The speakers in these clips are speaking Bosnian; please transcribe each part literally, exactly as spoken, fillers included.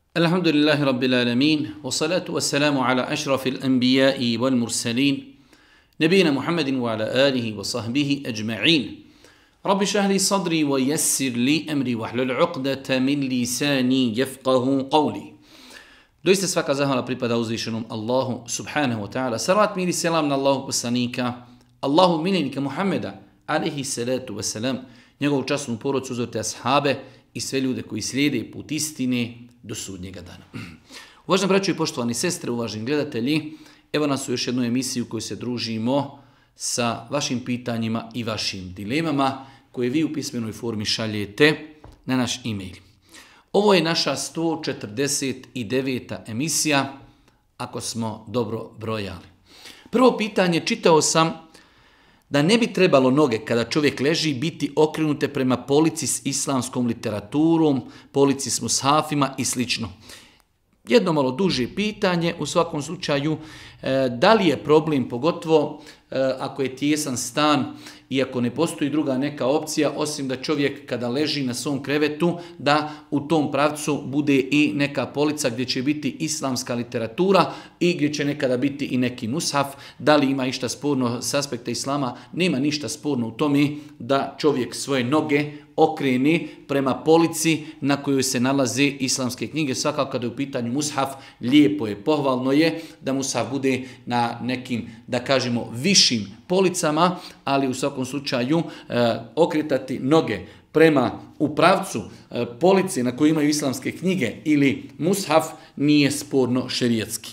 Alhamdulillahi Rabbil Alamin, wa salatu wa salamu ala ašrafil anbija'i wal mursalin, nabijina Muhammedin wa ala alihi wa sahbihi ajma'in. Rabbi šahli sadri wa yassir li amri wa hlul uqdata min lisani jefqahu qavli. Doista svaka zahvala pripada uzvišenom Allahu subhanahu wa ta'ala. Salavat mir i selam na Allahu poslanika, Allahu miljenika Muhammeda, alihi salatu wa salam, njegovu časnu porodcu, uzorite ashabe i sve ljude koji slijede put istine do sudnjega dana. Uvaženi braćo i poštovani sestre, uvaženi gledatelji, evo nas u još jednu emisiju koju se družimo sa vašim pitanjima i vašim dilemama koje vi u pismenoj formi šaljete na naš e-mail. Ovo je naša sto četrdeset deveta emisija, ako smo dobro brojali. Prvo pitanje, čitao sam da ne bi trebalo noge kada čovjek leži biti okrenute prema polici s islamskom literaturom, polici s mushafima i sl. Jedno malo duže pitanje, u svakom slučaju, da li je problem, pogotovo ako je tijesan stan i ako ne postoji druga neka opcija, osim da čovjek kada leži na svom krevetu, da u tom pravcu bude i neka polica gdje će biti islamska literatura i gdje će nekada biti i neki mushaf. Da li ima išta sporno s aspekta islama? Nema ništa sporno u tome da čovjek svoje noge okreni prema polici na kojoj se nalaze islamske knjige. Svakako kada je u pitanju mushaf, lijepo je, pohvalno je da mushaf bude na nekim, da kažemo, višim policama, ali u svakom slučaju e, okretati noge prema u pravcu e, police na kojoj imaju islamske knjige ili mushaf nije sporno šerijatski.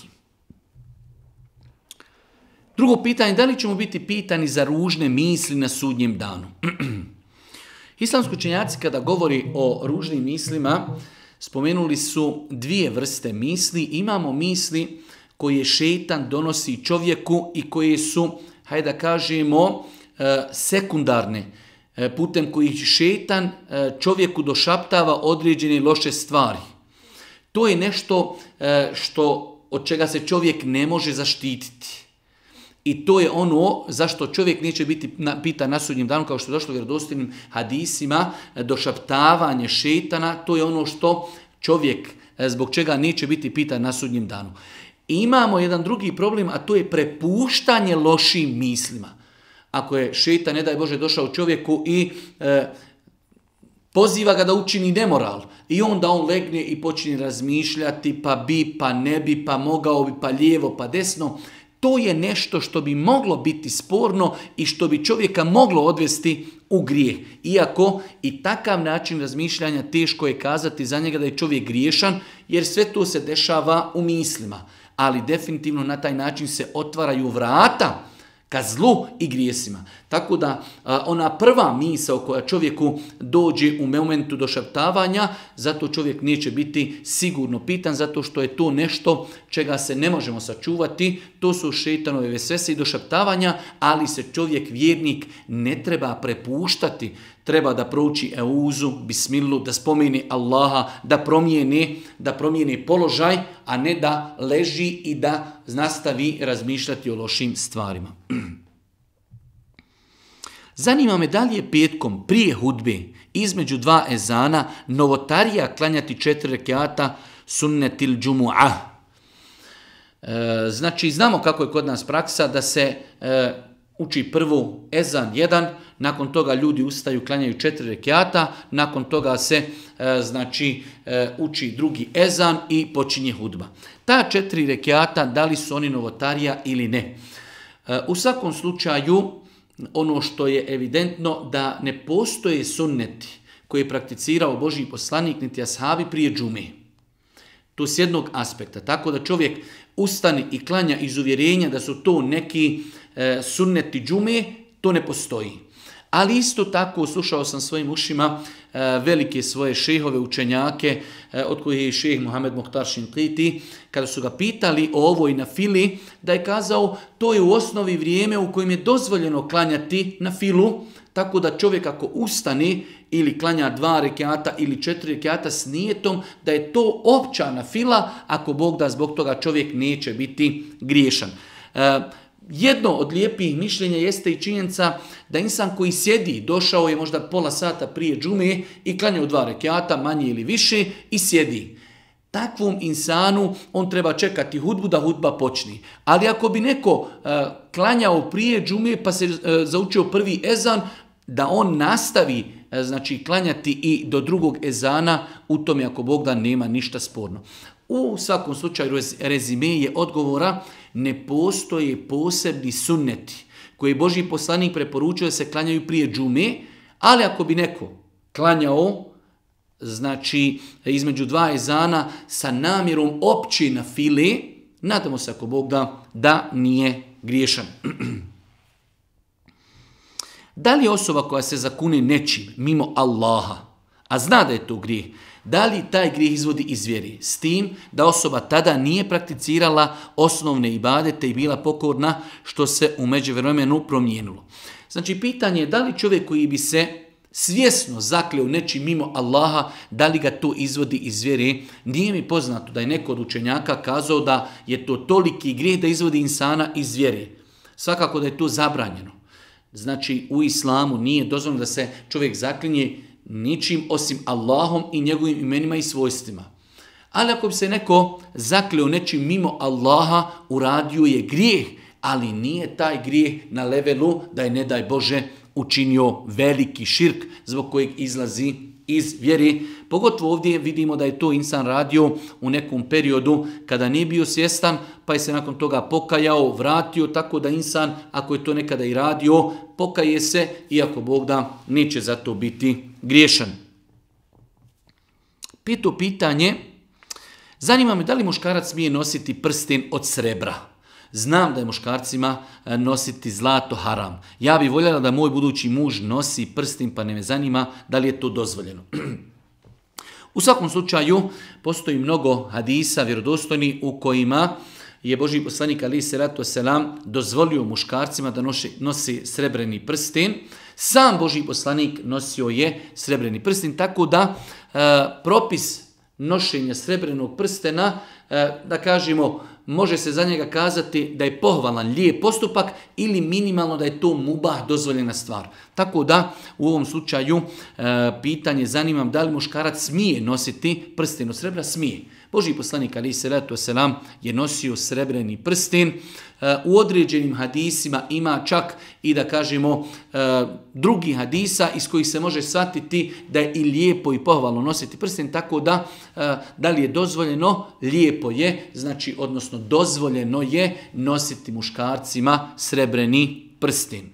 Drugo pitanje, da li ćemo biti pitani za ružne misli na sudnjem danu? Islamski učenjaci kada govori o ružnim mislima spomenuli su dvije vrste misli. Imamo misli koje šeitan donosi čovjeku i koje su, hajde da kažemo, sekundarne, putem kojih šeitan čovjeku došaptava određene loše stvari. To je nešto što, od čega se čovjek ne može zaštititi. I to je ono zašto čovjek neće biti pitan na sudnjem danu, kao što je došlo u vjerodostojnim hadisima, došaptavanje šeitana, to je ono što čovjek, zbog čega neće biti pitan na sudnjem danu. I imamo jedan drugi problem, a to je prepuštanje lošim mislima. Ako je šeitan, ne daj Bože, došao čovjeku i e, poziva ga da učini nemoral, i onda on legne i počne razmišljati, pa bi, pa ne bi, pa mogao bi, pa lijevo, pa desno. To je nešto što bi moglo biti sporno i što bi čovjeka moglo odvesti u grijeh. Iako i takav način razmišljanja teško je kazati za njega da je čovjek griješan, jer sve to se dešava u mislima. Ali definitivno na taj način se otvaraju vrata ka zlu i grijesima. Tako da ona prva misao koja čovjeku dođe u momentu došaptavanja, zato čovjek neće biti sigurno pitan, zato što je to nešto čega se ne možemo sačuvati. To su šeitanove vesvese i došaptavanja, ali se čovjek vjernik ne treba prepuštati. Treba da prouči euzu, bismilu, da spomeni Allaha, da promijeni, da promijeni položaj, a ne da leži i da nastavi razmišljati o lošim stvarima. Zanima me da li je petkom prije hudbe između dva ezana novotarija klanjati četiri rekata sunnetil džumu'ah. E, znači, znamo kako je kod nas praksa da se e, uči prvu ezan jedan, nakon toga ljudi ustaju, klanjaju četiri rekata, nakon toga se e, znači e, uči drugi ezan i počinje hudba. Ta četiri rekata, da li su oni novotarija ili ne? E, u svakom slučaju, ono što je evidentno da ne postoje sunneti koje je prakticirao Božji poslanik niti ashabi prije džume. To s jednog aspekta. Tako da čovjek ustane i klanja iz uvjerenja da su to neki e, sunneti džume, to ne postoji. Ali isto tako slušao sam svojim ušima e, velike svoje šehove, učenjake, e, od kojih je i šeh Muhammed Muhtar Šinqiti, kada su ga pitali o ovoj nafili, da je kazao to je u osnovi vrijeme u kojem je dozvoljeno klanjati nafilu, tako da čovjek ako ustane ili klanja dva rekata ili četiri rekata s nijetom, da je to opća nafila, ako Bog da zbog toga čovjek neće biti griješan. E, Jedno od lijepih mišljenja jeste i činjenica da insan koji sjedi, došao je možda pola sata prije džume i klanjao dva rekata, manje ili više, i sjedi. Takvom insanu on treba čekati hudbu da hudba počne. Ali ako bi neko uh, klanjao prije džume pa se uh, zaučio prvi ezan, da on nastavi uh, znači klanjati i do drugog ezana, u tome ako Bog da nema ništa sporno. U svakom slučaju rezime je odgovora, ne postoje posebni sunneti koji Božji poslanik preporučuje da se klanjaju prije džume, ali ako bi neko klanjao znači između dva ezana sa namjerom opći na file, nadamo se ako Bog da, da nije griješan. Da li osoba koja se zakune nečim mimo Allaha, a zna da je to grijeh, da li taj grijeh izvodi iz vjere? S tim da osoba tada nije prakticirala osnovne ibadete i bila pokorna, što se u međuvremenu promijenilo. Znači pitanje je da li čovjek koji bi se svjesno zakleo nečim mimo Allaha, da li ga to izvodi iz vjere? Nije mi poznato da je neko od učenjaka kazao da je to toliki grijeh da izvodi insana iz vjere. Svakako da je to zabranjeno. Znači u islamu nije dozvoljeno da se čovjek zaklinje ničim osim Allahom i njegovim imenima i svojstvima. Ali ako bi se neko zakleo nečim mimo Allaha, uradio je grijeh, ali nije taj grijeh na levelu da je, ne daj Bože, učinio veliki širk zbog kojeg izlazi iz vjere. Pogotovo ovdje vidimo da je to insan radio u nekom periodu kada nije bio svjestan, pa je se nakon toga pokajao, vratio, tako da insan, ako je to nekada i radio, pokaje se, iako Bog da neće za to biti griješan. Peto pitanje, zanima me da li muškarac smije nositi prsten od srebra? Znam da je muškarcima nositi zlato haram. Ja bih voljela da moj budući muž nosi prsten, pa ne me zanima da li je to dozvoljeno. U svakom slučaju, postoji mnogo hadisa vjerodostojni u kojima je Božji poslanik alejhi selatu selam dozvolio muškarcima da nosi, nosi srebreni prsten. Sam Božji poslanik nosio je srebreni prsten, tako da e, propis nošenja srebrenog prstena, e, da kažemo, može se za njega kazati da je pohvalan, lijep postupak ili minimalno da je to mubah, dozvoljena stvar. Tako da u ovom slučaju e, pitanje zanimam da li muškarac smije nositi prsten od srebra? Smije. Božji poslanik alejhi selatu selam je nosio srebreni prsten. U određenim hadisima ima čak i da kažemo drugi hadisa iz kojih se može shvatiti da je i lijepo i pohvalno nositi prsten, tako da da li je dozvoljeno? Lijepo je, znači odnosno dozvoljeno je nositi muškarcima srebreni prsten.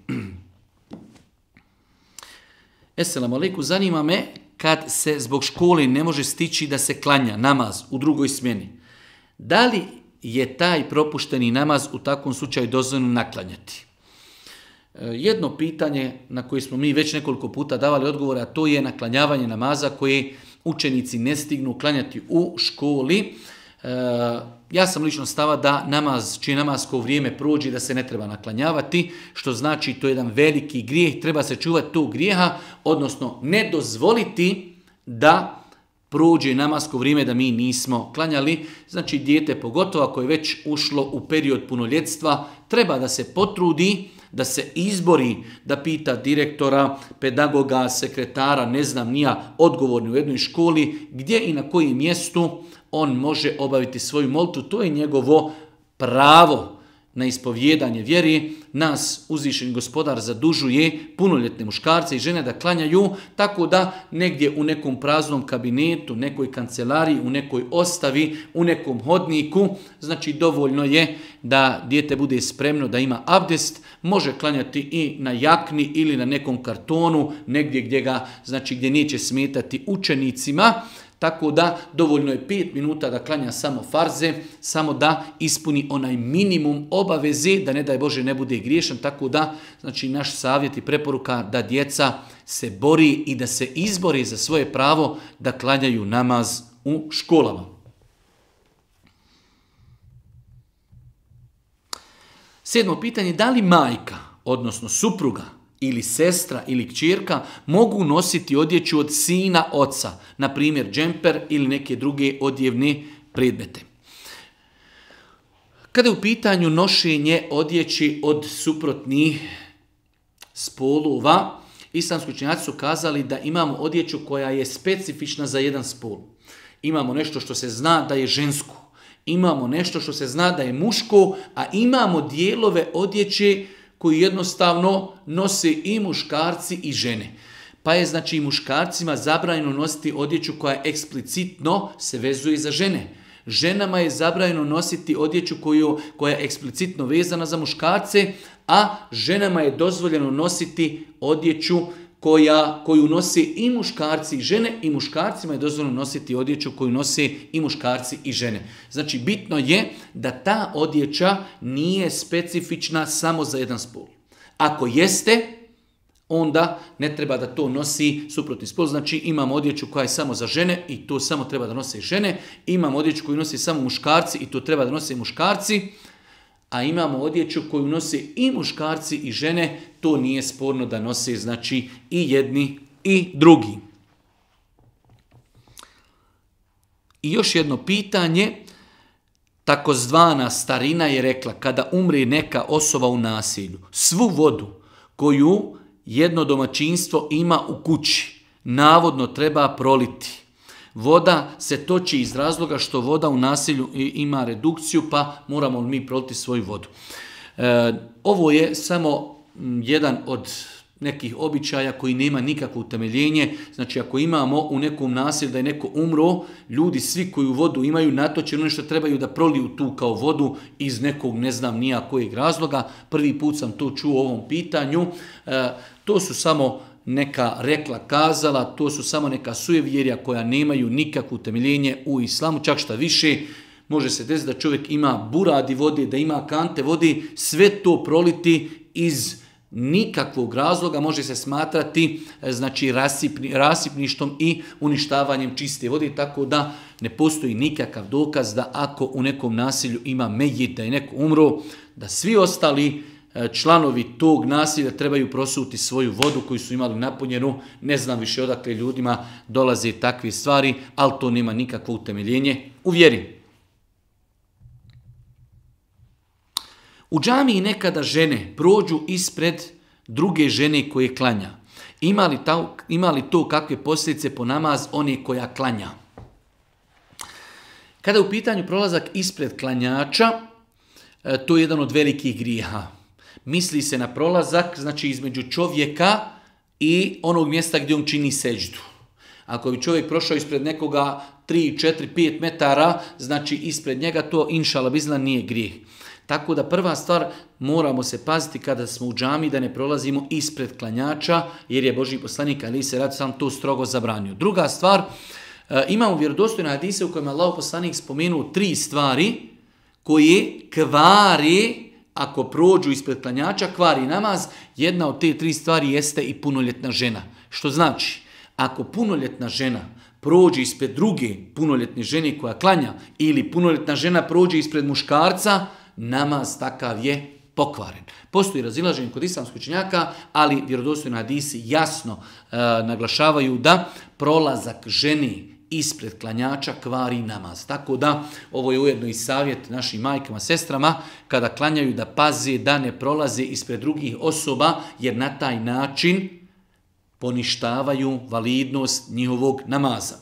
Esselamu alejkum, zanima me kad se zbog škole ne može stići da se klanja namaz u drugoj smjeni. Da li je taj propušteni namaz u takvom slučaju dozvoljeno naklanjati? Jedno pitanje na koje smo mi već nekoliko puta davali odgovore, a to je naklanjavanje namaza koje učenici ne stignu klanjati u školi. Ja sam lično stava da namaz, čije namasko vrijeme prođe, da se ne treba naklanjavati, što znači to je jedan veliki grijeh, treba se čuvati tog grijeha, odnosno ne dozvoliti da prođe namasko vrijeme da mi nismo klanjali. Znači dijete, pogotovo ako je već ušlo u period punoljetstva, treba da se potrudi, da se izbori, da pita direktora, pedagoga, sekretara, ne znam nija, odgovorni u jednoj školi, gdje i na kojem mjestu on može obaviti svoju molitvu. To je njegovo pravo na ispovjedanje vjeri. Nas uzvišeni gospodar zadužuje, punoljetne muškarce i žene, da klanjaju, tako da negdje u nekom praznom kabinetu, nekoj kancelariji, u nekoj ostavi, u nekom hodniku, znači dovoljno je da dijete bude spremno, da ima abdest, može klanjati i na jakni ili na nekom kartonu, negdje gdje ga, znači gdje neće smetati učenicima. Tako da dovoljno je pet minuta da klanja samo farze, samo da ispuni onaj minimum obaveze, da ne daj Bože ne bude griješan. Tako da, znači naš savjet i preporuka da djeca se bori i da se izbori za svoje pravo da klanjaju namaz u školama. Sedmo pitanje, da li majka, odnosno supruga, ili sestra ili kćerka mogu nositi odjeću od sina oca, na primjer džemper ili neke druge odjevne predmete? Kada je u pitanju nošenje odjeći od suprotnih spolova, islamski učenjaci su kazali da imamo odjeću koja je specifična za jedan spol Imamo nešto što se zna da je žensko. Imamo nešto što se zna da je muško, a imamo dijelove odjeće koji jednostavno nose i muškarci i žene. Pa je znači i muškarcima zabranjeno nositi odjeću koja eksplicitno se vezuje za žene. Ženama je zabranjeno nositi odjeću koju, koja je eksplicitno vezana za muškarce, a ženama je dozvoljeno nositi odjeću koja, koju nose i muškarci i žene, i muškarcima je dozvoljeno nositi odjeću koju nose i muškarci i žene. Znači bitno je da ta odjeća nije specifična samo za jedan spol. Ako jeste, onda ne treba da to nosi suprotni spol. Znači imamo odjeću koja je samo za žene i to samo treba da nose žene. Imamo odjeću koju nose samo muškarci i to treba da nose muškarci. A imamo odjeću koju nose i muškarci i žene. To nije sporno da nose znači i jedni i drugi. I još jedno pitanje. Takozvana starina je rekla kada umre neka osoba u nasilju, svu vodu koju jedno domaćinstvo ima u kući, navodno treba proliti. Voda se toči iz razloga što voda u nasilju ima redukciju, pa moramo mi proliti svoju vodu. E, ovo je samo jedan od nekih običaja koji nema nikakvo utemeljenje. Znači ako imamo u nekom nasilju da je neko umro, ljudi svi koji u vodu imaju natočeno nešto trebaju da proliju tu kao vodu iz nekog ne znam nija kojeg razloga. Prvi put sam to čuo o ovom pitanju. E, to su samo neka rekla kazala, to su samo neka sujevjerja koja nemaju nikakvo utemeljenje u islamu, čak šta više. Može se desiti da čovjek ima buradi vode, da ima kante vode, sve to proliti iz nikakvog razloga može se smatrati znači rasipni, rasipništvom i uništavanjem čiste vode, tako da ne postoji nikakav dokaz da ako u nekom nasilju ima mejit, da je neko umro, da svi ostali članovi tog nasilja trebaju prosuti svoju vodu koju su imali napunjenu. Ne znam više odakle ljudima dolaze takve stvari, ali to nema nikakvo utemeljenje u vjeri. U džamiji nekada žene prođu ispred druge žene koje klanja. Ima li, ta, ima li to kakve posljedice po namaz one koja klanja? Kada je u pitanju prolazak ispred klanjača, to je jedan od velikih grijeha. Misli se na prolazak, znači između čovjeka i onog mjesta gdje on čini seđdu. Ako bi čovjek prošao ispred nekoga tri, četiri, pet metara, znači ispred njega to inšala bizna nije grijeh. Tako da prva stvar, moramo se paziti kada smo u džami da ne prolazimo ispred klanjača, jer je Božji poslanik ali se rad sam to strogo zabranio. Druga stvar, imamo vjerodostojne hadise u kojima Allah poslanik spomenuo tri stvari koje kvari, ako prođu ispred klanjača, kvari namaz. Jedna od te tri stvari jeste i punoljetna žena. Što znači, ako punoljetna žena prođe ispred druge punoljetne žene koja klanja ili punoljetna žena prođe ispred muškarca, namaz takav je pokvaren. Postoji razilaženje kod islamskih učenjaka, ali vjerodostojni hadisi jasno e, naglašavaju da prolazak ženi ispred klanjača kvari namaz. Tako da ovo je ujedno i savjet našim majkama, sestrama, kada klanjaju da paze da ne prolaze ispred drugih osoba, jer na taj način poništavaju validnost njihovog namaza.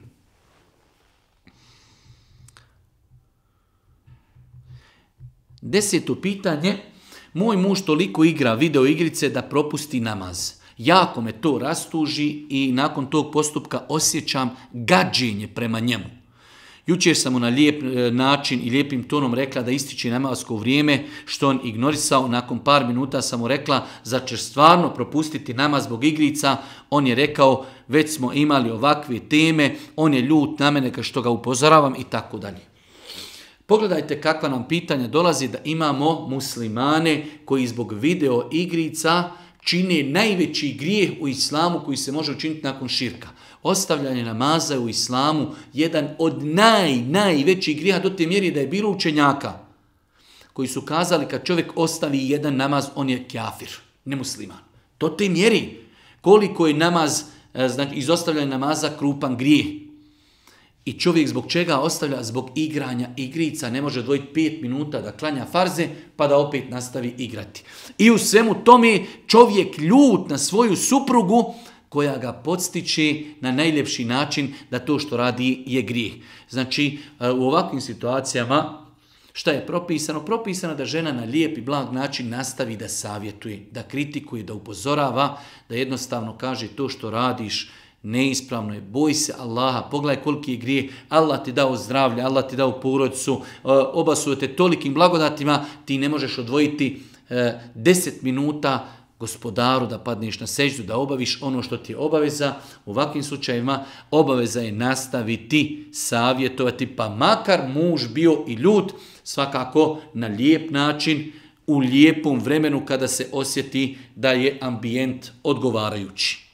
Deseto pitanje. Moj muž toliko igra video igrice da propusti namaz. Jako me to rastuži i nakon tog postupka osjećam gađenje prema njemu. Jučer sam mu na lijep način i lijepim tonom rekla da ističe namazsko vrijeme, što on ignorisao. Nakon par minuta sam mu rekla, zar ćeš stvarno propustiti namaz zbog igrica? On je rekao, već smo imali ovakve teme, on je ljut na mene što ga upozoravam i tako dalje. Pogledajte kakva nam pitanja dolazi da imamo muslimane koji zbog video igrica čine najveći grijeh u islamu koji se može učiniti nakon širka. Ostavljanje namaza je u islamu jedan od naj, najvećih grijeha, do te mjeri da je bilo učenjaka koji su kazali kad čovjek ostavi jedan namaz, on je kafir, nemusliman. Do te mjeri koliko je namaz, znači izostavljanje namaza krupan grijeh. I čovjek zbog čega ostavlja? Zbog igranja igrica. Ne može odvojiti pet minuta da klanja farze pa da opet nastavi igrati. I u svemu tome čovjek ljut na svoju suprugu koja ga podstiče na najljepši način da to što radi je grijeh. Znači, u ovakvim situacijama, šta je propisano? Propisano da žena na lijep i blag način nastavi da savjetuje, da kritikuje, da upozorava, da jednostavno kaže to što radiš neispravno je, boj se Allaha, pogledaj koliki je grijeh, Allah ti dao zdravlje, Allah ti dao porodicu, obasuo te tolikim blagodatima, ti ne možeš odvojiti deset minuta gospodaru da padneš na seždu, da obaviš ono što ti je obaveza. U ovakvim slučajevima obaveza je nastaviti savjetovati, pa makar muž bio i ljut, svakako na lijep način, u lijepom vremenu kada se osjeti da je ambijent odgovarajući.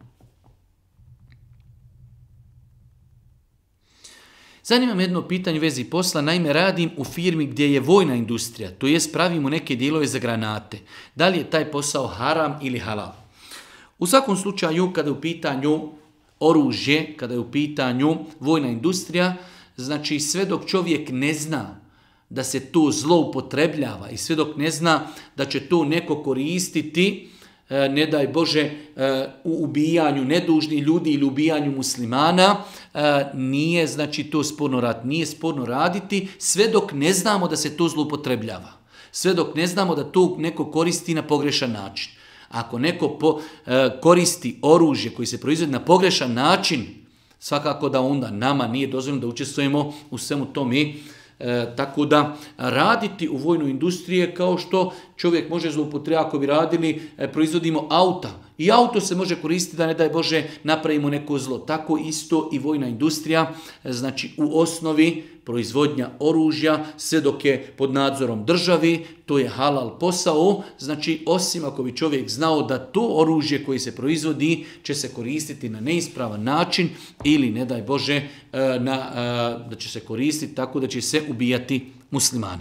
Zanima me jedno pitanje u vezi posla. Naime, radim u firmi gdje je vojna industrija, to jest pravimo neke dijelove za granate. Da li je taj posao haram ili halal? U svakom slučaju, kada je u pitanju oružje, kada je u pitanju vojna industrija, znači sve dok čovjek ne zna da se to zloupotrebljava i sve dok ne zna da će to neko koristiti, ne daj Bože, u ubijanju nedužnih ljudi ili ubijanju muslimana, nije znači to sporno raditi. Nije sporno raditi sve dok ne znamo da se to zloupotrebljava. Sve dok ne znamo da to neko koristi na pogrešan način. Ako neko po, koristi oružje koji se proizvodi na pogrešan način, svakako da onda nama nije dozvoljeno da učestvujemo u svemu tome. E, tako da raditi u vojnoj industriji kao što čovjek može zloupotrebljavati. Ako bi radili, e, proizvodimo auta i auto se može koristiti da ne daj Bože napravimo neko zlo. Tako isto i vojna industrija, e, znači u osnovi proizvodnja oružja, sve dok je pod nadzorom državi, to je halal posao, znači osim ako bi čovjek znao da to oružje koje se proizvodi će se koristiti na neispravan način ili ne daj Bože na, da će se koristiti tako da će se ubijati muslimani.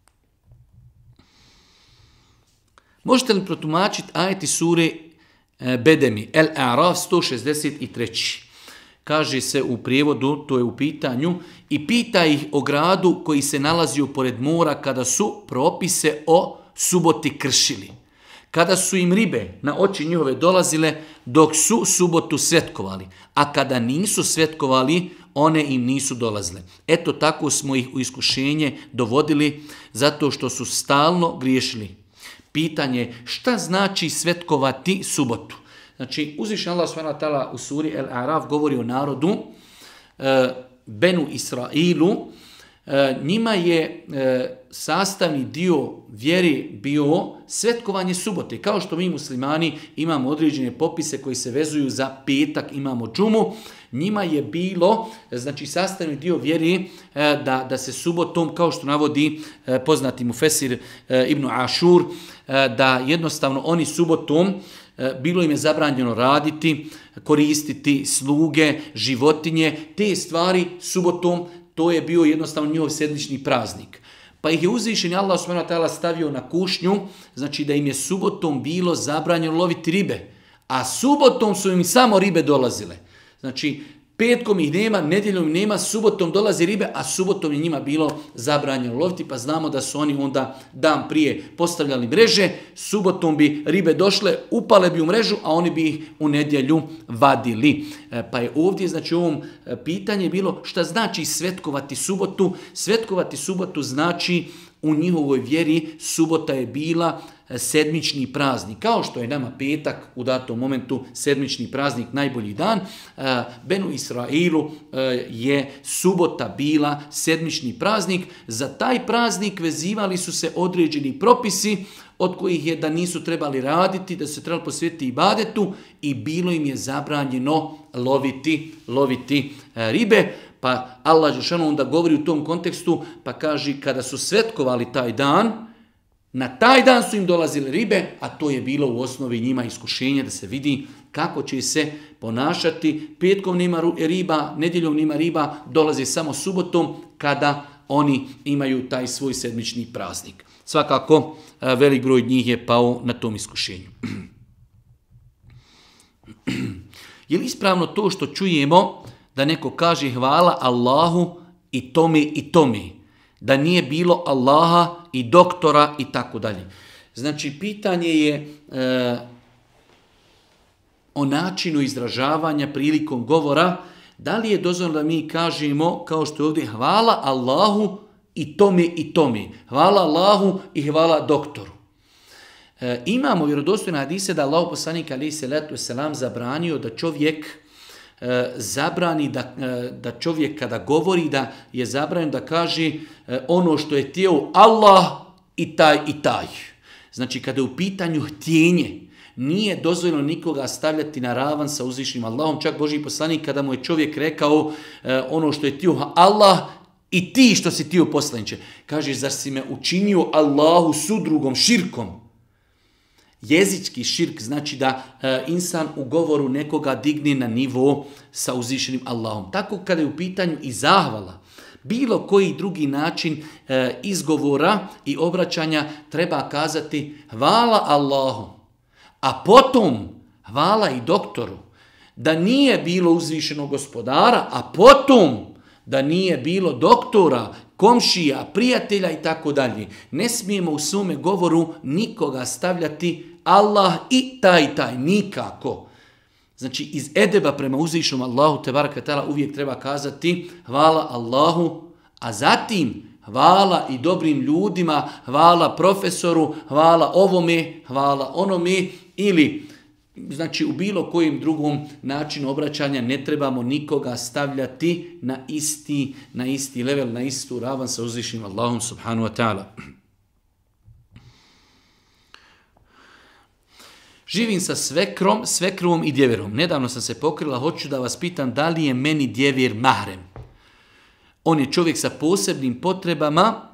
Možete li protumačiti ajeti sure Bedemi, El A'raf sto šezdeset tri. Kaže se u prijevodu, to je u pitanju, i pita ih o gradu koji se nalazio pored mora kada su propise o suboti kršili. Kada su im ribe na oči njihove dolazile dok su subotu svetkovali, a kada nisu svetkovali, one im nisu dolazile. Eto tako smo ih u iskušenje dovodili zato što su stalno griješili. Pitanje, šta znači svetkovati subotu? Znači, uzvišen Allah subhanahu wa ta'ala u suri El A'raf govori o narodu, e, Benu Israilu. E, njima je e, sastavni dio vjeri bio svetkovanje subote. Kao što mi muslimani imamo određene popise koji se vezuju za petak, imamo džumu, njima je bilo, znači sastavni dio vjeri e, da, da se subotom, kao što navodi e, poznati mufesir e, Ibn Ašur, e, da jednostavno oni subotom bilo im je zabranjeno raditi, koristiti sluge, životinje, te stvari subotom, to je bio jednostavno njihov sedmični praznik. Pa ih je uzvišeni Allah subhanahu wa ta'ala stavio na kušnju, znači da im je subotom bilo zabranjeno loviti ribe, a subotom su im samo ribe dolazile. Znači, petkom ih nema, nedjeljom ih nema, subotom dolazi ribe, a subotom je njima bilo zabranjeno loviti, pa znamo da su oni onda dan prije postavljali mreže, subotom bi ribe došle, upale bi u mrežu, a oni bi ih u nedjelju vadili. Pa je ovdje, znači u ovom pitanje bilo šta znači svetkovati subotu. Svetkovati subotu znači u njihovoj vjeri subota je bila sedmični praznik. Kao što je nama petak u datom momentu sedmični praznik, najbolji dan, Benu Israilu je subota bila sedmični praznik. Za taj praznik vezivali su se određeni propisi od kojih je da nisu trebali raditi, da se trebali posvetiti ibadetu i bilo im je zabranjeno loviti, loviti ribe. Pa Allah dželešanu onda govori u tom kontekstu, pa kaže kada su svetkovali taj dan, na taj dan su im dolazile ribe, a to je bilo u osnovi njima iskušenje da se vidi kako će se ponašati. Petkom nema riba, nedjeljom nema riba, dolazi samo subotom kada oni imaju taj svoj sedmični praznik. Svakako, velik broj njih je pao na tom iskušenju. Je li ispravno to što čujemo da neko kaže hvala Allahu i tome i tome, da nije bilo Allaha i doktora i tako dalje. Znači, pitanje je, e, o načinu izražavanja prilikom govora, da li je dozvoljeno da mi kažemo, kao što je ovdje, hvala Allahu i tome i tome. Hvala Allahu i hvala doktoru. E, imamo vjerodostojne hadise da Allah poslanik alejhi selatu vesselam zabranio da čovjek e, zabrani da, e, da čovjek kada govori da je zabranjeno da kaže e, ono što je htio Allah i taj i taj. Znači kada je u pitanju htjenje, nije dozvoljeno nikoga stavljati na ravan sa uzvišnim Allahom. Čak Božji poslanik kada mu je čovjek rekao e, ono što je htio Allah i ti što si htio poslaniče. Kaže, zar si me učinio Allahu sudrugom, širkom? Jezički širk znači da e, insan u govoru nekoga digne na nivo sa uzvišenim Allahom. Tako kada je u pitanju i zahvala, bilo koji drugi način e, izgovora i obraćanja treba kazati hvala Allahu, a potom hvala i doktoru. Da nije bilo uzvišenog gospodara, a potom da nije bilo doktora, komšija, prijatelja i tako dalje. Ne smijemo u svome govoru nikoga stavljati Allah i taj taj, nikako. Znači iz edeba prema uzvišenom Allahu tebaraka ta'ala uvijek treba kazati hvala Allahu, a zatim hvala i dobrim ljudima, hvala profesoru, hvala ovome, hvala onome, ili znači u bilo kojem drugom načinu obraćanja ne trebamo nikoga stavljati na isti, na isti level, na istu ravan sa uzvišenim Allahom subhanahu wa ta'ala. Živim sa svekrom, svekrovom i djeverom. Nedavno sam se pokrila, hoću da vas pitam da li je meni djever mahrem. On je čovjek sa posebnim potrebama.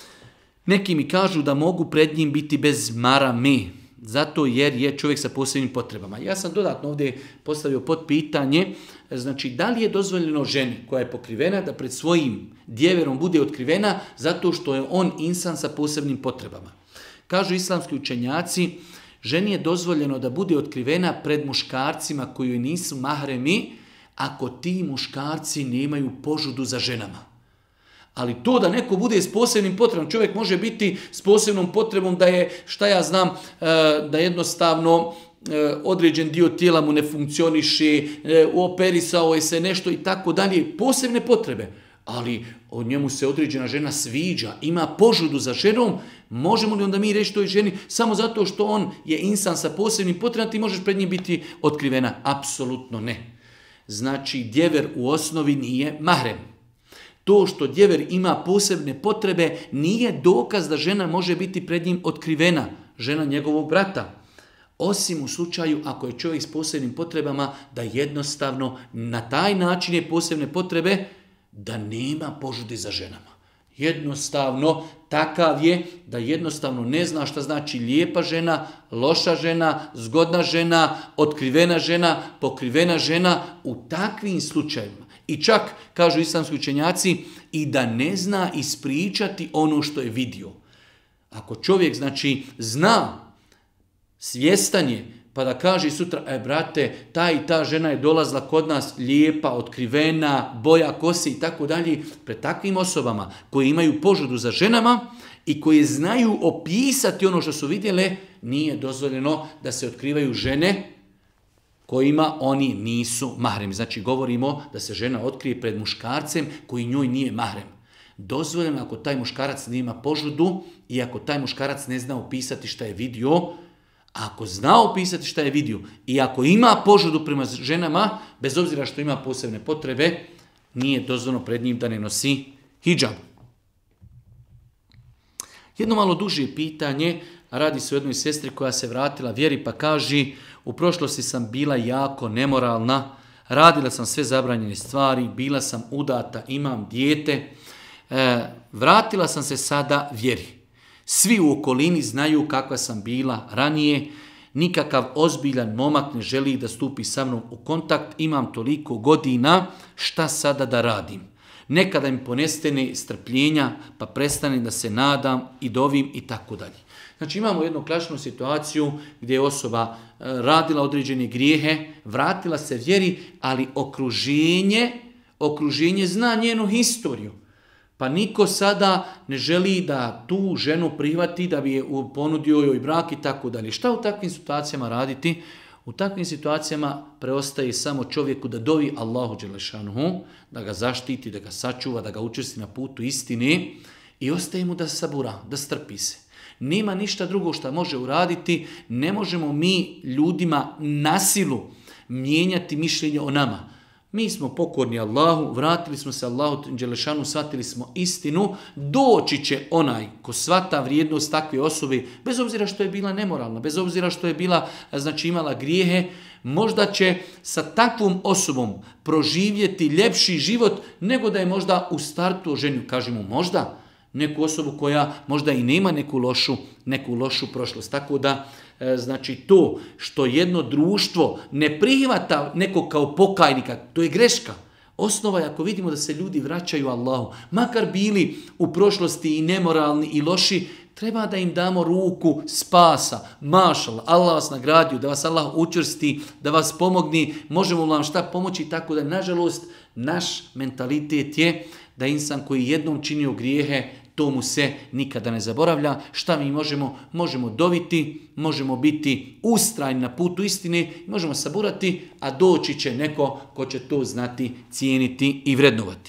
Neki mi kažu da mogu pred njim biti bez marame, zato jer je čovjek sa posebnim potrebama. Ja sam dodatno ovdje postavio potpitanje, znači da li je dozvoljeno ženi koja je pokrivena da pred svojim djeverom bude otkrivena zato što je on insan sa posebnim potrebama. Kažu islamski učenjaci, ženi je dozvoljeno da bude otkrivena pred muškarcima koji nisu mahremi, ako ti muškarci nemaju požudu za ženama. Ali to da neko bude s posebnim potrebom, čovjek može biti s posebnom potrebom da je, šta ja znam, da jednostavno određen dio tijela mu ne funkcioniše, operisao je se nešto i tako dalje, posebne potrebe. Ali o njemu se određena žena sviđa, ima požudu za ženom, možemo li onda mi reći toj ženi samo zato što on je insan sa posebnim potrebama, ti možeš pred njim biti otkrivena? Apsolutno ne. Znači, djever u osnovi nije mahrem. To što djever ima posebne potrebe nije dokaz da žena može biti pred njim otkrivena, žena njegovog brata. Osim u slučaju ako je čovjek s posebnim potrebama da jednostavno na taj način je posebne potrebe da nema požude za ženama. Jednostavno takav je da jednostavno ne zna šta znači lijepa žena, loša žena, zgodna žena, otkrivena žena, pokrivena žena u takvim slučajevima. I čak, kažu islamski učenjaci, i da ne zna ispričati ono što je vidio. Ako čovjek znači zna, svjestan je, pa da kaže sutra, e brate, ta i ta žena je dolazila kod nas lijepa, otkrivena, boja kose i tako dalje, pred takvim osobama koji imaju požudu za ženama i koji znaju opisati ono što su vidjele, nije dozvoljeno da se otkrivaju žene kojima oni nisu mahrem. Znači govorimo da se žena otkrije pred muškarcem koji njoj nije mahrem. Dozvoljeno ako taj muškarac nema požudu i ako taj muškarac ne zna opisati šta je vidio. Ako zna opisati šta je vidio i ako ima požudu prema ženama, bez obzira što ima posebne potrebe, nije dozvoljeno pred njim da ne nosi hidžab. Jedno malo duže pitanje, radi se o jednoj sestri koja se vratila vjeri pa kaže: u prošlosti sam bila jako nemoralna, radila sam sve zabranjene stvari, bila sam udata, imam dijete, e, vratila sam se sada vjeri. Svi u okolini znaju kakva sam bila ranije, nikakav ozbiljan momak ne želi da stupi sa mnom u kontakt, imam toliko godina, šta sada da radim? Nekada mi ponestane strpljenja, pa prestanem da se nadam i dovim i tako dalje. Znači imamo jednu klasičnu situaciju gdje je osoba radila određene grijehe, vratila se vjeri, ali okruženje, okruženje zna njenu historiju. Pa niko sada ne želi da tu ženu prihvati, da bi je ponudio joj brak i tako dalje. Šta u takvim situacijama raditi? U takvim situacijama preostaje samo čovjeku da dovi Allahu dželešanuhu, da ga zaštiti, da ga sačuva, da ga učvrsti na putu istine i ostaje mu da sabura, da strpi se. Nema ništa drugo što može uraditi, ne možemo mi ljudima na silu mijenjati mišljenje o nama. Mi smo pokorni Allahu, vratili smo se Allahu dželešanu, shvatili smo istinu, doći će onaj ko shvata vrijednost takve osobe, bez obzira što je bila nemoralna, bez obzira što je bila, znači imala grijehe, možda će sa takvom osobom proživjeti ljepši život nego da je možda u startu oženio. Kažemo možda neku osobu koja možda i nema neku lošu, neku lošu prošlost. Tako da, znači to što jedno društvo ne prihvata nekog kao pokajnika, to je greška. Osnova je ako vidimo da se ljudi vraćaju Allahu, makar bili u prošlosti i nemoralni i loši, treba da im damo ruku spasa. Mašallah, Allah vas nagradio, da vas Allah učvrsti, da vas pomogni, možemo vam šta pomoći, tako da nažalost naš mentalitet je da insan koji jednom činio grijehe, to mu se nikada ne zaboravlja. Šta mi možemo? Možemo doviti, možemo biti ustrajni na putu istine, možemo saburati, a doći će neko ko će to znati, cijeniti i vrednovati.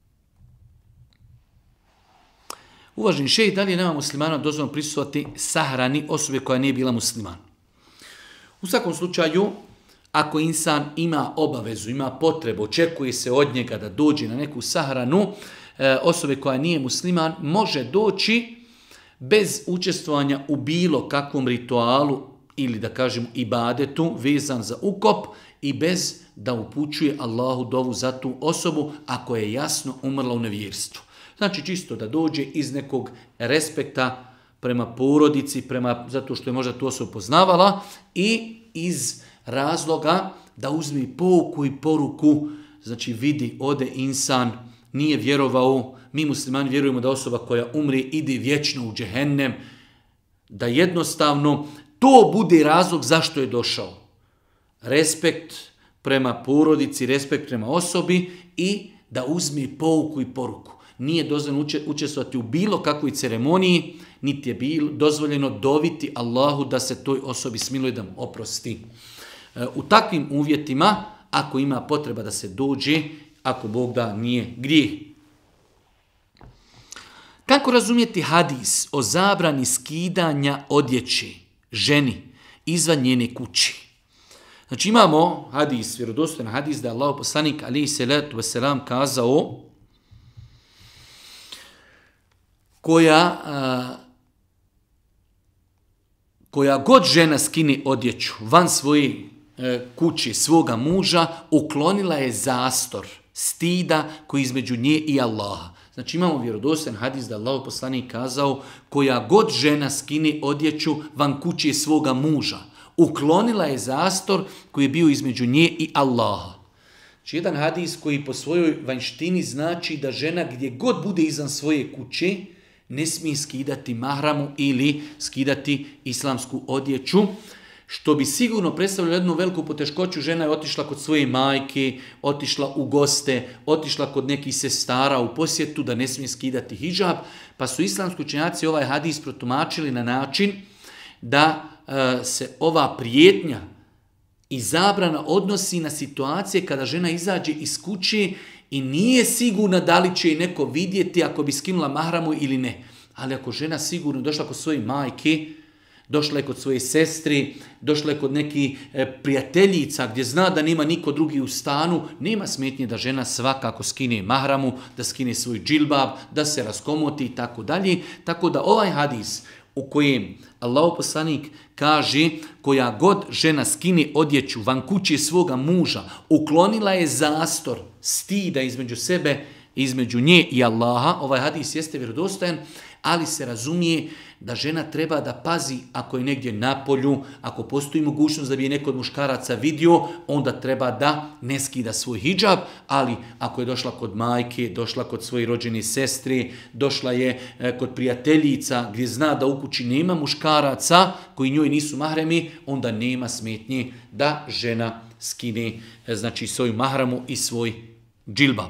Uvaženi šejh, da li je nama muslimana dozvoljeno prisustvovati sahrani osobe koja nije bila musliman? U svakom slučaju, ako insan ima obavezu, ima potrebu, očekuje se od njega da dođe na neku sahranu osobe koja nije musliman, može doći bez učestvovanja u bilo kakvom ritualu ili da kažem ibadetu vezan za ukop i bez da upućuje Allahu dovu za tu osobu ako je jasno umrla u nevjerstvu. Znači čisto da dođe iz nekog respekta prema porodici, prema, zato što je možda tu osobu poznavala i iz razloga da uzme pouku i poruku, znači vidi, ode insan, nije vjerovao, mi muslimani vjerujemo da osoba koja umri ide vječno u džehennem, da jednostavno to bude razlog zašto je došao. Respekt prema porodici, respekt prema osobi i da uzme pouku i poruku. Nije dozvoljeno učestvovati u bilo kakvoj ceremoniji, niti je bilo dozvoljeno doviti Allahu da se toj osobi smiluje, da mu oprosti. U takvim uvjetima, ako ima potreba da se dođe, ako Bog da, nije grijeh. Kako razumjeti hadis o zabrani skidanja odjeće ženi izvan njene kući? Znači imamo hadis, vjerodostojan hadis da je Allahov poslanik alejhi selatu vesselam kazao koja, a, koja god žena skine odjeću van svoje e, kuće, svoga muža, uklonila je zastor stida koji između nje i Allaha. Znači imamo vjerodostojan hadis da Allahov poslanik kazao koja god žena skine odjeću van kuće svoga muža, uklonila je zastor koji je bio između nje i Allaha. Znači jedan hadis koji po svojoj vanjštini znači da žena gdje god bude izvan svoje kuće ne smije skidati mahramu ili skidati islamsku odjeću, što bi sigurno predstavljalo jednu veliku poteškoću. Žena je otišla kod svoje majke, otišla u goste, otišla kod nekih sestara u posjetu, da ne smije skidati hidžab, pa su islamski učenjaci ovaj hadis protumačili na način da e, se ova prijetnja i zabrana odnosi na situacije kada žena izađe iz kuće i nije sigurna da li će neko vidjeti ako bi skinula mahramu ili ne. Ali ako žena sigurno došla kod svoje majke, došla je kod svoje sestri, došla je kod nekih prijateljica gdje zna da nema niko drugi u stanu, nema smetnje da žena svakako skine mahramu, da skine svoj džilbab, da se raskomoti i tako dalje. Tako da ovaj hadis u kojem Allahov poslanik kaže koja god žena skine odjeću van kuće svoga muža, uklonila je zastor stida između sebe, između nje i Allaha, ovaj hadis jeste vjerodostojan, ali se razumije da žena treba da pazi ako je negdje na polju, ako postoji mogućnost da bi je neko od muškaraca vidio, onda treba da ne skida svoj hidžab, ali ako je došla kod majke, došla kod svoje rođene sestre, došla je kod prijateljica gdje zna da u kući nema muškaraca koji njoj nisu mahremi, onda nema smetnje da žena skine znači svoju mahramu i svoj džilbab.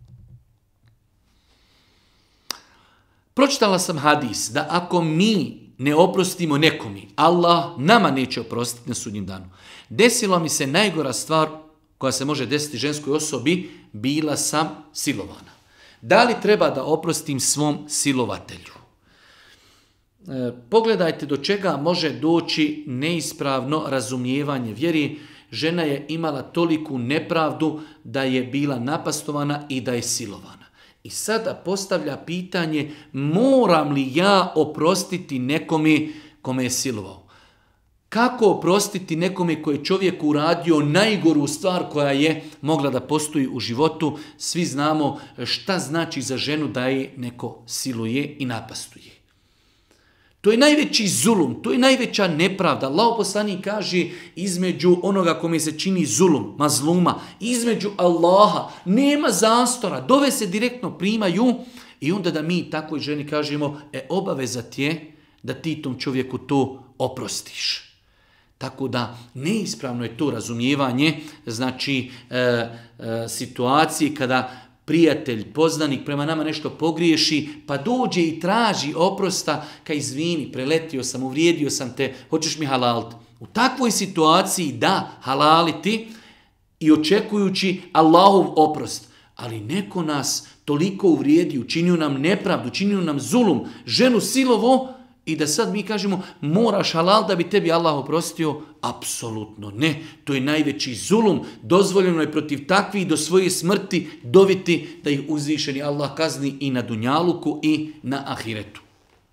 Pročitala sam hadis da ako mi ne oprostimo nekomi, Allah nama neće oprostiti na sudnjem danu. Desila mi se najgora stvar koja se može desiti ženskoj osobi, bila sam silovana. Da li treba da oprostim svom silovatelju? E, pogledajte do čega može doći neispravno razumijevanje vjeri. Žena je imala toliku nepravdu da je bila napastovana i da je silovana. I sada postavlja pitanje, moram li ja oprostiti nekome kome je silovao? Kako oprostiti nekome koji je čovjek uradio najgoru stvar koja je mogla da postoji u životu? Svi znamo šta znači za ženu da je neko siluje i napastuje. To je najveći zulum, to je najveća nepravda. Allahov poslanik kaže između onoga kome se čini zulum, mazluma, između Allaha, nema zastora, dove se direktno primaju i onda da mi takvoj ženi kažemo, e obaveza ti je da ti tom čovjeku to oprostiš. Tako da neispravno je to razumijevanje, znači e, e, situacije kada prijatelj, poznanik prema nama nešto pogriješi, pa dođe i traži oprosta, kaj izvini, preletio sam, uvrijedio sam te, hoćeš mi halaliti. U takvoj situaciji da halaliti i očekujući Allahov oprost. Ali neko nas toliko uvrijedi, učinio nam nepravdu, učinio nam zulum, ženu silovo, i da sad mi kažemo moraš halal da bi tebi Allah oprostio, apsolutno ne. To je najveći zulum. Dozvoljeno je protiv takvih do svoje smrti doviti da ih uzvišeni Allah kazni i na dunjaluku i na ahiretu.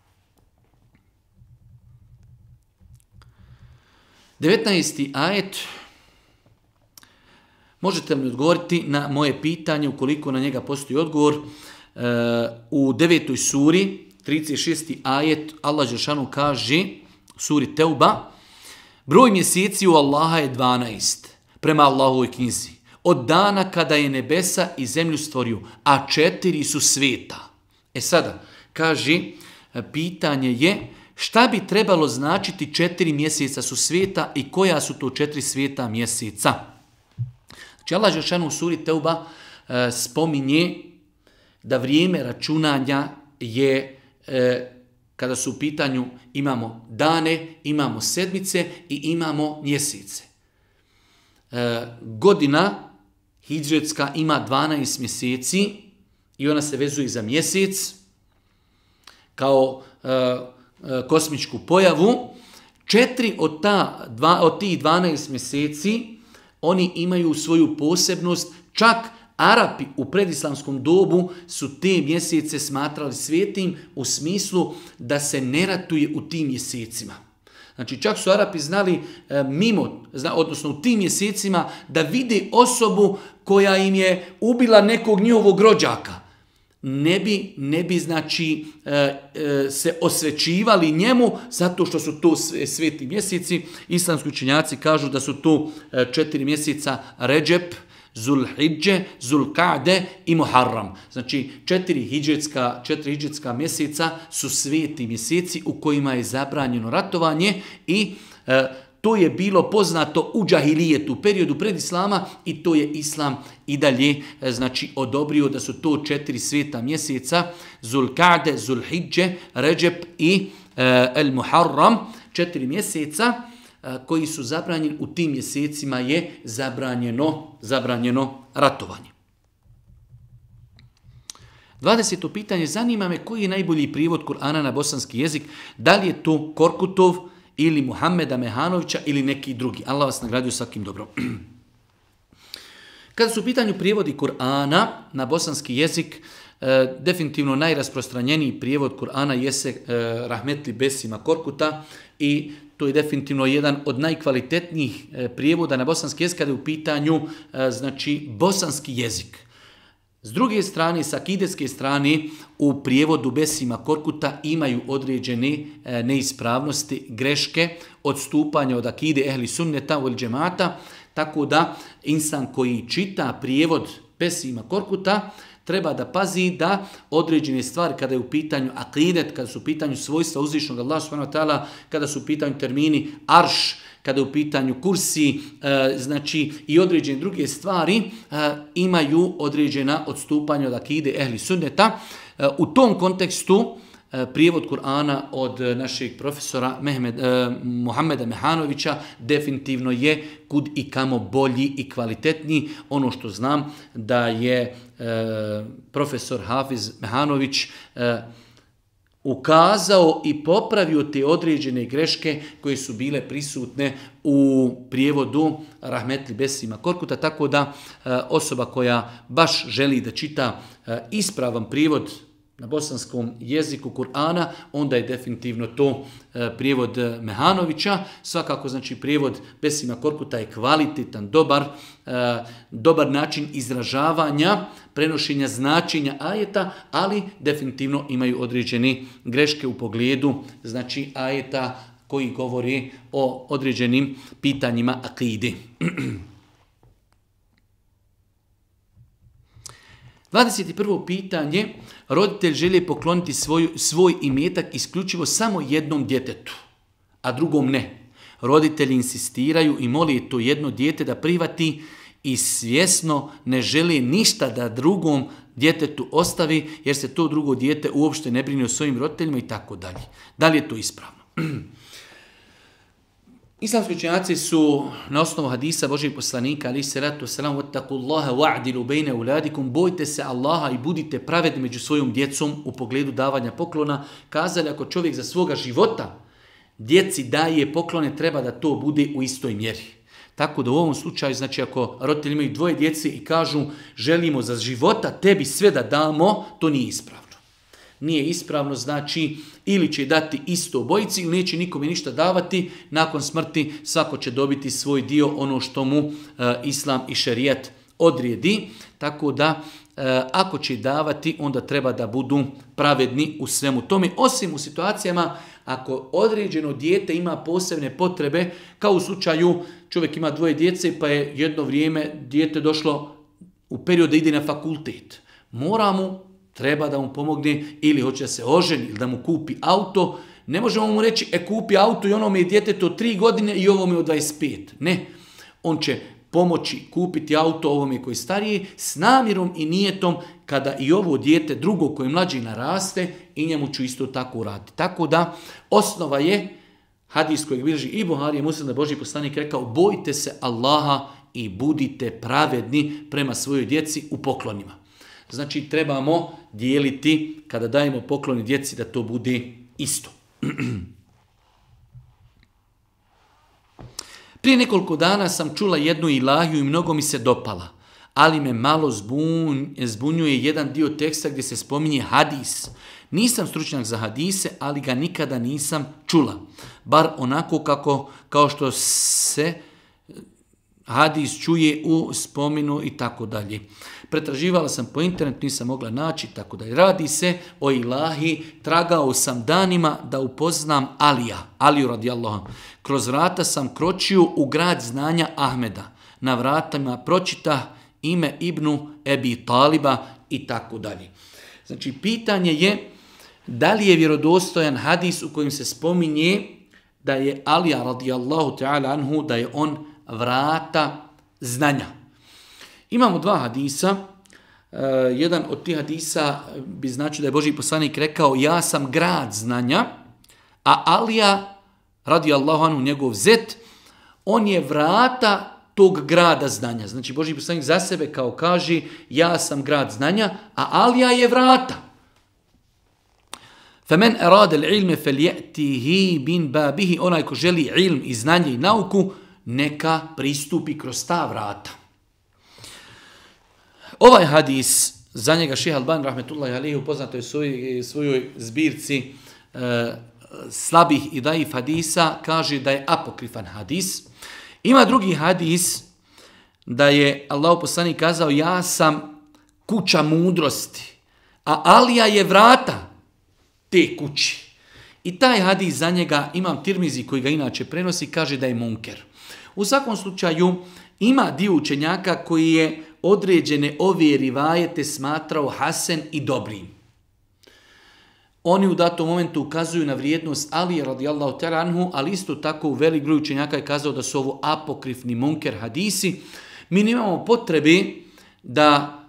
devetnaesti ajet. Možete mi odgovoriti na moje pitanje ukoliko na njega postoji odgovor. U devetoj suri trideset šesti ajet, Allah dželešanu kaže, suri Teuba, broj mjeseci u Allaha je dvanaest, prema Allahovoj knjizi, od dana kada je nebesa i zemlju stvorio, a četiri su sveta. E sada, kaže, pitanje je, šta bi trebalo značiti četiri mjeseca su sveta i koja su to četiri sveta mjeseca? Znači, Allah dželešanu u suri Teuba e, spominje da vrijeme računanja je E, kada su u pitanju imamo dane, imamo sedmice i imamo mjesece. E, godina hidžretska ima dvanaest mjeseci i ona se vezuje za mjesec kao e, e, kosmičku pojavu. Četiri od, ta, dva, od tih dvanaest mjeseci oni imaju svoju posebnost, čak Arapi u predislamskom dobu su te mjesece smatrali svetim u smislu da se ne ratuje u tim mjesecima. Znači čak su Arapi znali e, mimo, zna, odnosno u tim mjesecima da vide osobu koja im je ubila nekog njihovog rođaka. Ne bi, ne bi znači e, e, se osvećivali njemu zato što su to sveti mjeseci. Islamski učenjaci kažu da su to e, četiri mjeseca Redžep, Zulhidže, Zulkade i Muharram. Znači četiri hidžetska, četiri hidžetska mjeseca su sveti mjeseci u kojima je zabranjeno ratovanje i e, to je bilo poznato u džahilijetu, u periodu pred Islama i to je Islam i dalje e, znači odobrio da su to četiri sveta mjeseca Zulkade, Zulhidže, Redžep i e, El Muharram, četiri mjeseca koji su zabranjeni, u tim mjesecima je zabranjeno, zabranjeno ratovanje. dvadeseto pitanje, zanima me koji je najbolji prijevod Kur'ana na bosanski jezik, da li je to Korkutov ili Muhameda Mehanovića ili neki drugi. Allah vas nagradio svakim dobrom. Kada su u pitanju prijevodi Kur'ana na bosanski jezik, e, definitivno najrasprostranjeniji prijevod Kur'ana jeste e, Rahmetli Besima Korkuta i to je definitivno jedan od najkvalitetnijih prijevoda na bosanski jezik kada je u pitanju znači bosanski jezik. S druge strane, sa akidetske strane, u prijevodu Besima Korkuta imaju određene neispravnosti, greške, odstupanja od akide ehli sunneta vel džemata, tako da insan koji čita prijevod Besima Korkuta treba da pazi da određene stvari kada je u pitanju akidet, kada su u pitanju svojstva uzvišnog Allaha subhanahu wa ta'ala, kada su u pitanju termini arš, kada je u pitanju kursi, e, znači i određene druge stvari, e, imaju određena odstupanja od akide ehli sunneta. E, u tom kontekstu prijevod Kur'ana od našeg profesora Mehmed, eh, Muhameda Mehanovića definitivno je kud i kamo bolji i kvalitetniji. Ono što znam da je eh, profesor Hafiz Mehanović eh, ukazao i popravio te određene greške koje su bile prisutne u prijevodu Rahmetli Besima Korkuta, tako da e, osoba koja baš želi da čita e, ispravan prijevod na bosanskom jeziku Kur'ana, onda je definitivno to e, prijevod Mehanovića. Svakako, znači, prijevod Besima Korkuta je kvalitetan, dobar, e, dobar način izražavanja, prenošenja značenja ajeta, ali definitivno imaju određene greške u pogledu, znači, ajeta koji govori o određenim pitanjima akide. dvadeset prvo pitanje. Roditelj želi pokloniti svoj, svoj imetak isključivo samo jednom djetetu, a drugom ne. Roditelji insistiraju i moli to jedno dijete da prihvati i svjesno ne želi ništa da drugom djetetu ostavi, jer se to drugo dijete uopšte ne brine o svojim roditeljima i tako dalje. Da li je to ispravno? Islamski učenjaci su na osnovu hadisa Božijeg poslanika ali se ratu selam wattaqullaha wa'dilu bejne uladikum, bojte se Allaha i budite pravedni među svojom djecom u pogledu davanja poklona. Kazali, ako čovjek za svoga života djeci daje poklone, treba da to bude u istoj mjeri. Tako da u ovom slučaju, znači ako roditelji imaju dvoje djece i kažu želimo za života tebi sve da damo, to nije ispravno. Nije ispravno, znači ili će dati isto obojici ili neće nikome ništa davati, nakon smrti svako će dobiti svoj dio, ono što mu uh, islam i šerijat odredi. Tako da uh, ako će davati, onda treba da budu pravedni u svemu tome, osim u situacijama ako određeno dijete ima posebne potrebe, kao u slučaju čovjek ima dvoje djece pa je jedno vrijeme dijete došlo u period da ide na fakultet. Mora mu, treba da mu pomogne ili hoće da se oženi ili da mu kupi auto. Ne možemo mu reći, e kupi auto i onome je djetetu od tri godine i ovome od dvadeset pet. Ne, on će pomoći kupiti auto ovome koji je stariji s namjerom i nijetom kada i ovo dijete drugo koje mlađi naraste i njemu ću isto tako uraditi. Tako da osnova je hadis kojeg bilježi i Buhari i Muslim, da Božji poslanik rekao, bojte se Allaha i budite pravedni prema svojoj djeci u poklonima. Znači trebamo dijeliti kada dajemo pokloni djeci da to bude isto. Prije nekoliko dana sam čula jednu ilahiju i mnogo mi se dopala, ali me malo zbun, zbunjuje jedan dio teksta gdje se spominje hadis. Nisam stručnjak za hadise, ali ga nikada nisam čula. Bar onako kako, kao što se hadis čuje u spominu i tako dalje. Pretraživala sam po internetu, nisam mogla naći, tako da radi se o ilahi. Tragao sam danima da upoznam Alija, Aliju radijallahu. Kroz vrata sam kročio u grad znanja Ahmeda. Na vratama pročita ime Ibnu Ebi Taliba i tako dalje. Znači, pitanje je da li je vjerodostojan hadis u kojem se spominje da je Alija radijallahu ta'ala anhu, da je on vrata znanja. Imamo dva hadisa. Uh, jedan od tih hadisa bi značio da je Božji poslanik rekao ja sam grad znanja, a Alija, radijallahu anhu, njegov zet, on je vrata tog grada znanja. Znači Božji poslanik za sebe kao kaže ja sam grad znanja, a Alija je vrata. Femen erade l'ilme feljetihi bin babihi, onaj ko želi ilm i znanje i nauku, neka pristupi kroz ta vrata. Ovaj hadis, za njega šejh Albani rahmetullahi alejhi u poznatoj svojoj, svojoj zbirci e, slabih i daif hadisa kaže da je apokrifan hadis. Ima drugi hadis da je Allahov poslanik kazao ja sam kuća mudrosti, a Alija je vrata te kući. I taj hadis za njega Imam Tirmizi koji ga inače prenosi kaže da je munker. U svakom slučaju ima dio učenjaka koji je određene ove rivajete smatrao hasen i dobrim. Oni u datom momentu ukazuju na vrijednost Alije radijallahu ta'ala anhu, ali isto tako u velik broj učenjaka je kazao da su ovo apokrifni munker hadisi. Mi nemamo potrebe da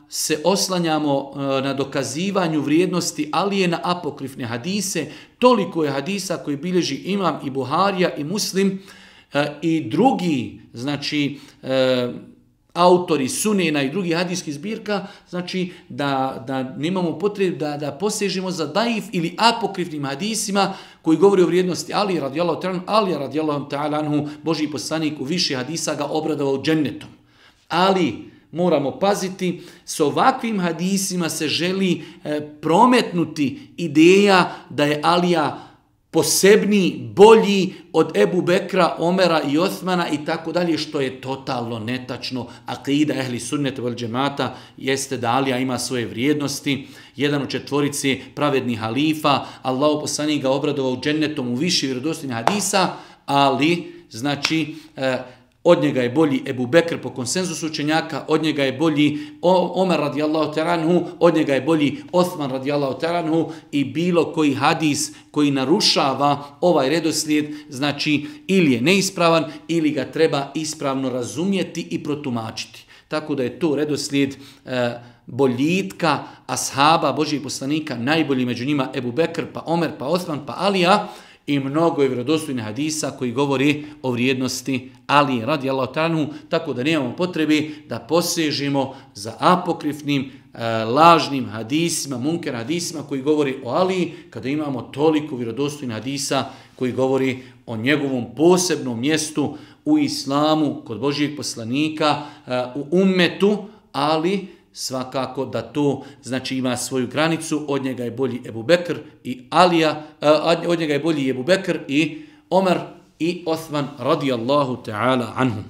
se oslanjamo na dokazivanju vrijednosti Alije na apokrifne hadise, toliko je hadisa koji bilježi imam i Buharija i Muslim i drugi, znači, autori sunena i drugih hadijskih zbirka, znači da, da nemamo potrebu da, da posežemo za daif ili apokrifnim hadisima koji govori o vrijednosti Ali radijallahu ta'ala, Ali radijallahu ta'ala anhu, Božji poslanik u više hadisa ga obradovao džennetom. Ali moramo paziti, s ovakvim hadisima se želi e, prometnuti ideja da je Alija posebniji, bolji od Ebu Bekra, Omera i Osmana i tako dalje, što je totalno netačno. Akida ehli sunneta vel džemata jeste da Alija ima svoje vrijednosti, jedan od četvorice pravednih halifa, Allahu poslanik ga obradovao džennetom u više vjerodostojnih hadisa, ali znači e, od njega je bolji Ebu Bekr po konsenzusu učenjaka, od njega je bolji Omer radijallahu ta'ala anhu, od njega je bolji Osman radijallahu ta'ala anhu i bilo koji hadis koji narušava ovaj redoslijed, znači ili je neispravan ili ga treba ispravno razumjeti i protumačiti. Tako da je to redoslijed e, boljitka ashaba Božjih poslanika, najbolji među njima Ebu Bekr, pa Omer, pa Osman, pa Alija, i mnogo je vjerodostojnih hadisa koji govori o vrijednosti Ali radijallahu ta'ala anhu, tako da nemamo potrebe da posežemo za apokrifnim, e, lažnim hadisima, munker hadisima koji govori o Ali, kada imamo toliko vjerodostojnih hadisa koji govori o njegovom posebnom mjestu u islamu, kod Božjeg poslanika, e, u ummetu, ali svakako da to znači ima svoju granicu, od njega je bolji Ebu Bekr i Alija, od njega je bolji Ebu Bekr i Omer i Osman radijallahu ta'ala anhum.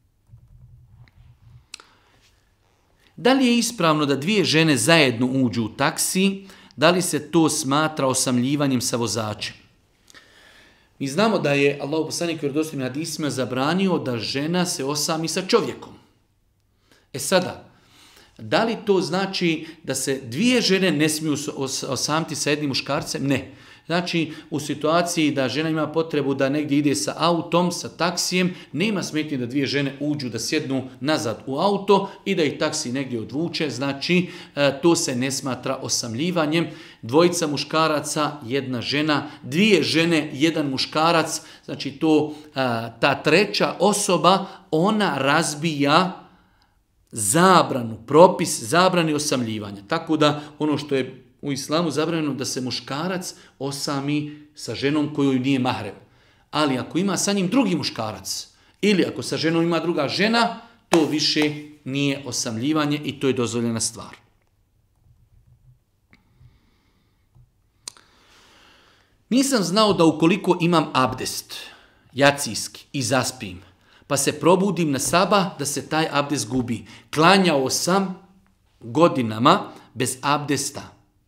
Da li je ispravno da dvije žene zajedno uđu u taksi? Da li se to smatra osamljivanjem sa vozačem? Mi znamo da je Allahu poslanik u vjerodostojnim hadisima zabranio da žena se osami sa čovjekom. E sada, da li to znači da se dvije žene ne smiju osamiti sa jednim muškarcem? Ne. Znači, u situaciji da žena ima potrebu da negdje ide sa autom, sa taksijem, nema smetnje da dvije žene uđu, da sjednu nazad u auto i da ih taksi negdje odvuče. Znači, to se ne smatra osamljivanjem. Dvojica muškaraca, jedna žena, dvije žene, jedan muškarac. Znači, to, ta treća osoba, ona razbija zabranu, propis zabrani osamljivanja. Tako da ono što je u islamu zabranjeno da se muškarac osami sa ženom koju nije mahrem. Ali ako ima sa njim drugi muškarac ili ako sa ženom ima druga žena, to više nije osamljivanje i to je dozvoljena stvar. Nisam znao da ukoliko imam abdest, jacijski, i zaspim, pa se probudim na sabah, da se taj abdest gubi. Klanjao sam godinama bez abdesta.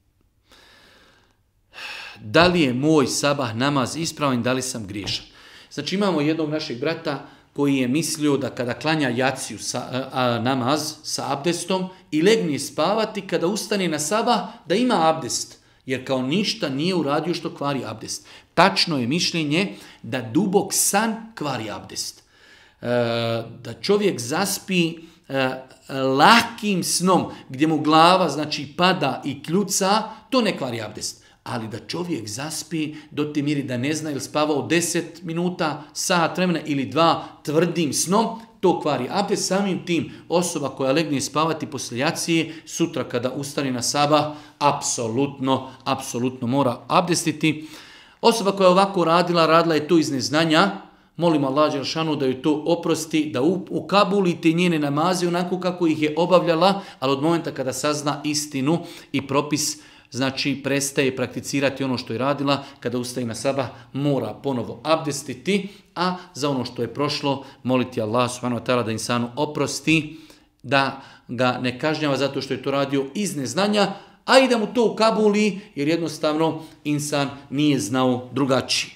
Da li je moj sabah namaz ispravan, da li sam griješan? Znači imamo jednog našeg brata koji je mislio da kada klanja jaciju sa, a, namaz sa abdestom i legne spavati, kada ustane na sabah, da ima abdest. Jer kao ništa nije uradio što kvari abdest. Tačno je mišljenje da dubok san kvari abdest. Da čovjek zaspi lakim snom gdje mu glava znači pada i kljuca, to ne kvari abdest. Ali da čovjek zaspi do te mjeri da ne zna ili spavao deset minuta, sat vremena ili dva tvrdim snom, to kvari abdest. Samim tim osoba koja legne spavati poslije jacije, sutra kada ustane na sabah, apsolutno, apsolutno mora abdestiti. Osoba koja je ovako radila, radila je to iz neznanja. Molimo Allah dželešanu da joj to oprosti, da ukabulite njene namaze onako kako ih je obavljala, ali od momenta kada sazna istinu i propis, znači prestaje prakticirati ono što je radila, kada ustaje na sabah mora ponovo abdestiti, a za ono što je prošlo moliti Allah subhanahu wa ta'ala da insanu oprosti, da ga ne kažnjava zato što je to radio iz neznanja, a i da mu to ukabuli jer jednostavno insan nije znao drugačije.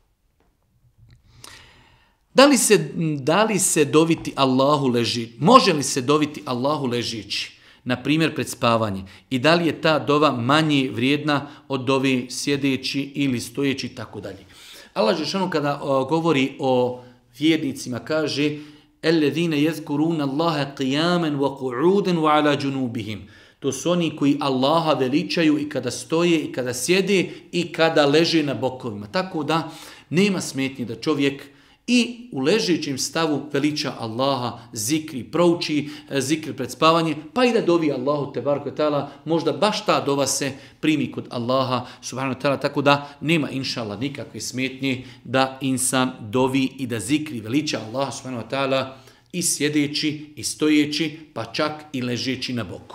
Da li se, da li se doviti Allahu leži? Može li se doviti Allahu ležići? Na primjer pred spavanje. I da li je ta dova manje vrijedna od dove sjedeći ili stojeći i tako dalje. Allah dželešanu kada o, govori o vjernicima kaže الذين يذكرون الله قياما وقعودا وعلى جنوبهم. To su oni koji Allaha veličaju i kada stoje, i kada sjede, i kada leže na bokovima. Tako da nema smetnje da čovjek i u ležećem stavu veliča Allaha, zikri, prouči zikri pred spavanje, pa i da dovi Allahu tebareke ta'ala, možda baš ta dova se primi kod Allaha subhanahu wa ta'ala, tako da nema inšallah nikakve smetnje da insan dovi i da zikri, veliča Allaha subhanahu wa ta'ala i sjedeći, i stojeći, pa čak i ležeći na boku.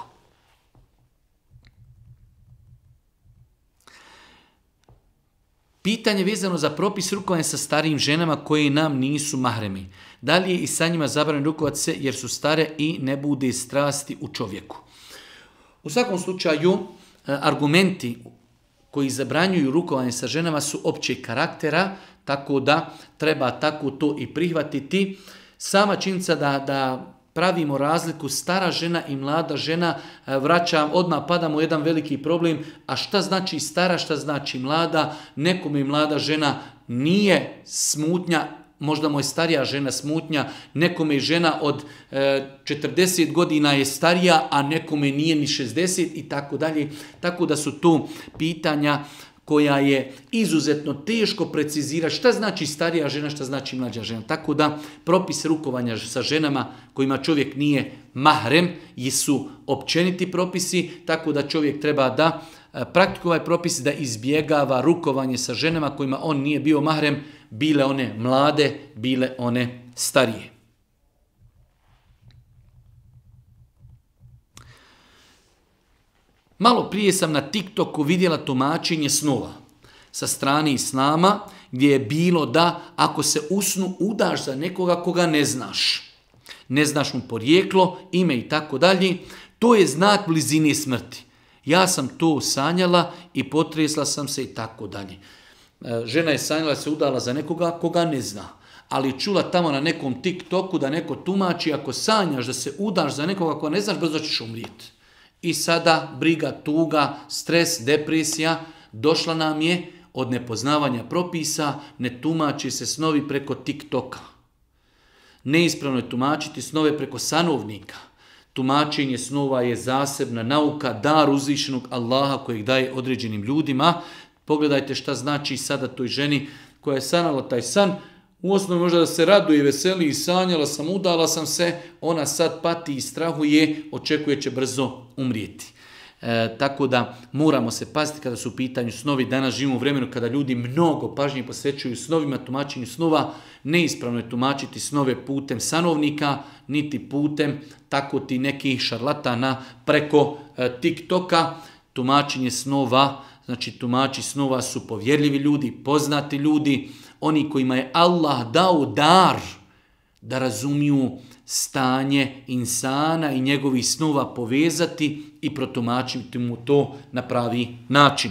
Pitanje vezano za propis rukovanja sa starijim ženama koje nam nisu mahremi. Da li je i sa njima zabranjeno rukovati se jer su stare i ne bude strasti u čovjeku? U svakom slučaju, argumenti koji zabranjuju rukovanje sa ženama su općeg karaktera, tako da treba tako to i prihvatiti. Sama činjenica da, da pravimo razliku stara žena i mlada žena, vraćam, odmah padamo u jedan veliki problem, a šta znači stara, šta znači mlada? Nekome i mlada žena nije smutnja, možda mu je starija žena smutnja, nekome žena od e, četrdeset godina je starija, a nekome nije ni šezdeset i tako dalje. Tako da su tu pitanja koja je izuzetno teško precizirati šta znači starija žena, šta znači mlađa žena. Tako da propis rukovanja sa ženama kojima čovjek nije mahrem su općeniti propisi, tako da čovjek treba da praktikuje ovaj propis, da izbjegava rukovanje sa ženama kojima on nije bio mahrem, bile one mlade, bile one starije. Malo prije sam na TikToku vidjela tumačenje snova sa strane Islama, gdje je bilo da ako se u snu udaš za nekoga koga ne znaš, ne znaš mu porijeklo, ime i tako dalje, to je znak blizine smrti. Ja sam to sanjala i potresla sam se i tako dalje. Žena je sanjala se udala za nekoga koga ne zna, ali čula tamo na nekom TikToku da neko tumači ako sanjaš da se udaš za nekoga koga ne znaš, brzo ćeš umrijeti. I sada briga, tuga, stres, depresija došla nam je od nepoznavanja propisa, ne tumači se snovi preko TikToka. Neispravno je tumačiti snove preko sanovnika. Tumačenje snova je zasebna nauka, dar uzvišenog Allaha kojeg daje određenim ljudima. Pogledajte šta znači sada toj ženi koja je sanala taj san. U osnovi možda da se raduje, veseli i sanjala sam, udala sam se, ona sad pati i strahuje, očekuje će brzo umrijeti. E, tako da moramo se paziti kada su u pitanju snovi. Danas živimo u vremenu kada ljudi mnogo pažnje posvećuju snovima, tumačenju snova. Neispravno je tumačiti snove putem sanovnika, niti putem tako ti nekih šarlatana preko e, TikToka. Tumačenje snova, znači tumači snova su povjerljivi ljudi, poznati ljudi, oni kojima je Allah dao dar da razumiju stanje insana i njegovih snova, povezati i protumačiti mu to na pravi način.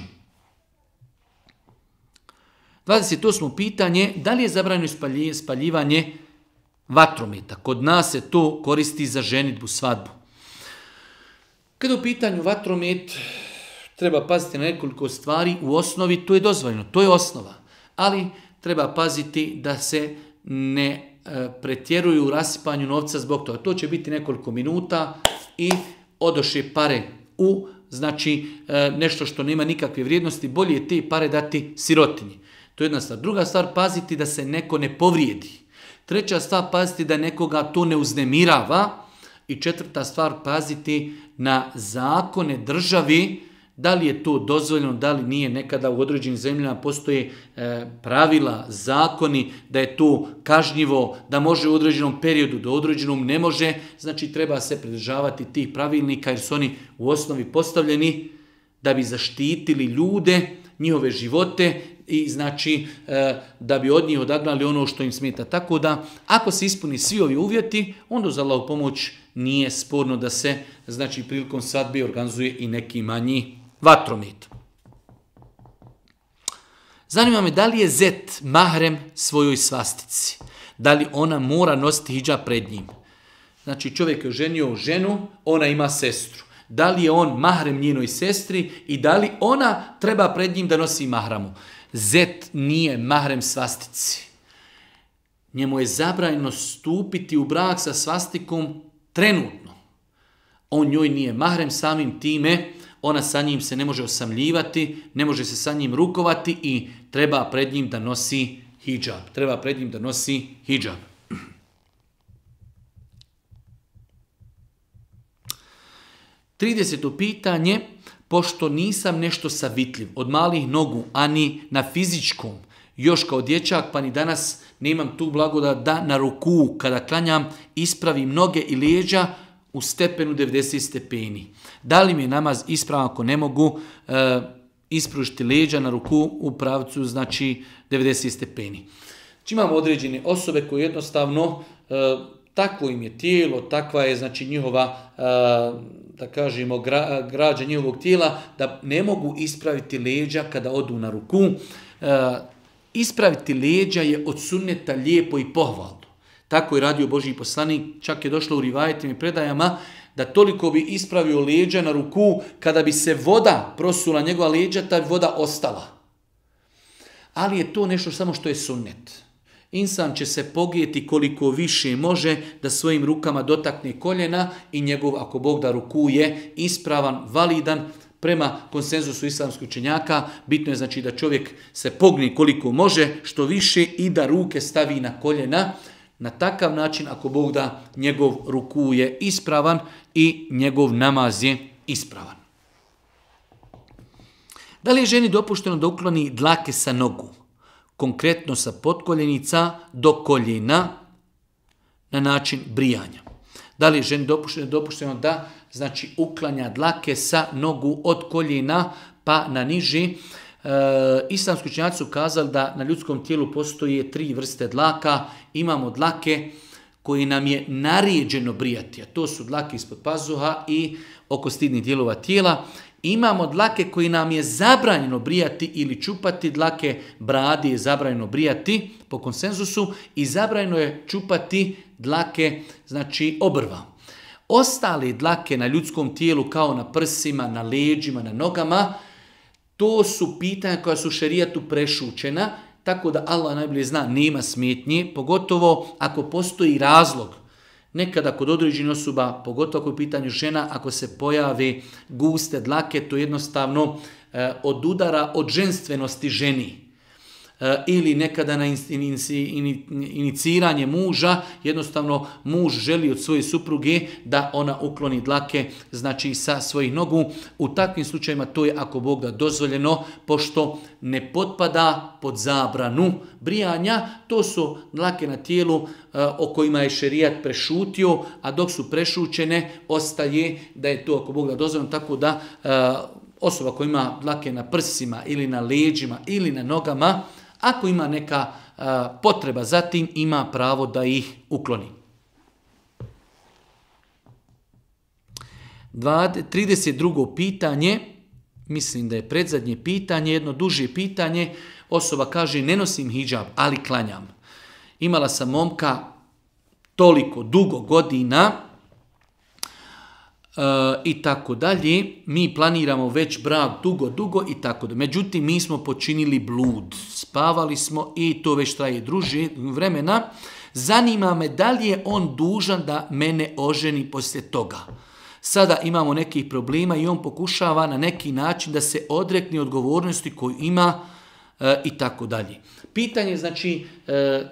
dvadeset osmo pitanje, da li je zabranjeno spaljivanje vatrometa? Kod nas se to koristi za ženidbu, svadbu. Kada u pitanju vatromet, treba paziti na nekoliko stvari. U osnovi to je dozvoljeno, to je osnova. Ali treba paziti da se ne e, pretjeruju u rasipanju novca zbog toga. To će biti nekoliko minuta i odoše pare u znači e, nešto što nema nikakve vrijednosti. Bolje je te pare dati sirotinji. To je jedna stvar. Druga stvar, paziti da se neko ne povrijedi. Treća stvar, paziti da nekoga to ne uznemirava. I četvrta stvar, paziti na zakone državi, da li je to dozvoljeno, da li nije. Nekada u određenim zemljama postoje e, pravila, zakoni, da je to kažnjivo, da može u određenom periodu, do određenom ne može. Znači treba se pridržavati tih pravilnika jer su oni u osnovi postavljeni da bi zaštitili ljude, njihove živote i znači e, da bi od njih odagnali ono što im smeta. Tako da ako se ispuni svi ovi uvjeti, onda uz Allahovu pomoć nije sporno da se znači prilikom svadbe organizuje i neki manji vatromet. Zanima me da li je zet mahrem svojoj svastici. Da li ona mora nositi hidžab pred njim. Znači čovjek je oženio ženu, ona ima sestru. Da li je on mahrem njenoj sestri i da li ona treba pred njim da nosi mahramu. Zet nije mahrem svastici. njemu je zabranjeno stupiti u brak sa svastikom trenutno. On njoj nije mahrem, samim time ona sa njim se ne može osamljivati, ne može se sa njim rukovati i treba pred njim da nosi hidžab. Treba pred njim da nosi hidžab. trideseto pitanje, pošto nisam nešto savitljiv od malih nogu, ani na fizičkom, još kao dječak, pa ni danas nemam tu blagodat da na ruku, kada klanjam, ispravim noge i leđa u stepenu devedeset stepeni. Da li mi je namaz ispravan ako ne mogu e, ispružiti leđa na ruku u pravcu, znači devedeset stepeni. Znači, imamo određene osobe koje jednostavno, e, takvo im je tijelo, takva je znači njihova, e, da kažemo, gra, građa njihovog tijela, da ne mogu ispraviti leđa kada odu na ruku. E, ispraviti leđa je od sunneta lijepo i pohvalno. Tako je radio Božji poslanik, čak je došlo u rivajetima i predajama, da toliko bi ispravio leđa na ruku, kada bi se voda prosula njegova leđa, ta voda ostala. Ali je to nešto samo što je sunnet. Insan će se pogrijeti koliko više može da svojim rukama dotakne koljena i njegov, ako Bog da, ruku je ispravan, validan. Prema konsenzusu islamskih učenjaka, bitno je znači da čovjek se pognije koliko može, što više, i da ruke stavi na koljena. Na takav način, ako Bog da, njegov ruku je ispravan i njegov namaz je ispravan. Da li je ženi dopušteno da ukloni dlake sa nogu? Konkretno sa potkoljenica do koljena na način brijanja. Da li je ženi dopušteno, dopušteno da znači uklanja dlake sa nogu od koljena pa na niži? E, islamski učenjaci su kazali da na ljudskom tijelu postoje tri vrste dlaka. Imamo dlake koji nam je naređeno brijati, a to su dlake ispod pazuha i oko stidnih dijelova tijela. Imamo dlake koji nam je zabranjeno brijati ili čupati, dlake bradi je zabranjeno brijati po konsenzusu i zabranjeno je čupati dlake, znači obrva. Ostale dlake na ljudskom tijelu kao na prsima, na leđima, na nogama, to su pitanja koja su šerijatu prešućena, tako da Allah najbolje zna, nema smetnje, pogotovo ako postoji razlog. Nekada kod određenih osoba, pogotovo ako je u pitanju žena, ako se pojave guste dlake, to jednostavno e, odudara od ženstvenosti ženi. E, ili nekada na iniciranje muža, jednostavno muž želi od svoje supruge da ona ukloni dlake, znači sa svojih nogu. U takvim slučajima to je, ako Bog da, dozvoljeno, pošto ne potpada pod zabranu brijanja. To su dlake na tijelu o kojima je šerijat prešutio, a dok su prešućene ostaje da je to, ako Bog da, dozvoljeno, tako da osoba koja ima dlake na prsima ili na leđima ili na nogama, ako ima neka potreba za tim, ima pravo da ih ukloni. trideset drugo pitanje, mislim da je predzadnje pitanje, jedno duže pitanje. Osoba kaže, ne nosim hidžab, ali klanjam. Imala sam momka toliko dugo godina e, i tako dalje. Mi planiramo već brak dugo, dugo i tako dalje. Međutim, mi smo počinili blud. Spavali smo i to već traje druže vremena. Zanima me da li je on dužan da mene oženi poslije toga. Sada imamo nekih problema i on pokušava na neki način da se odrekne odgovornosti koju ima e, i tako dalje. Pitanje, znači, e,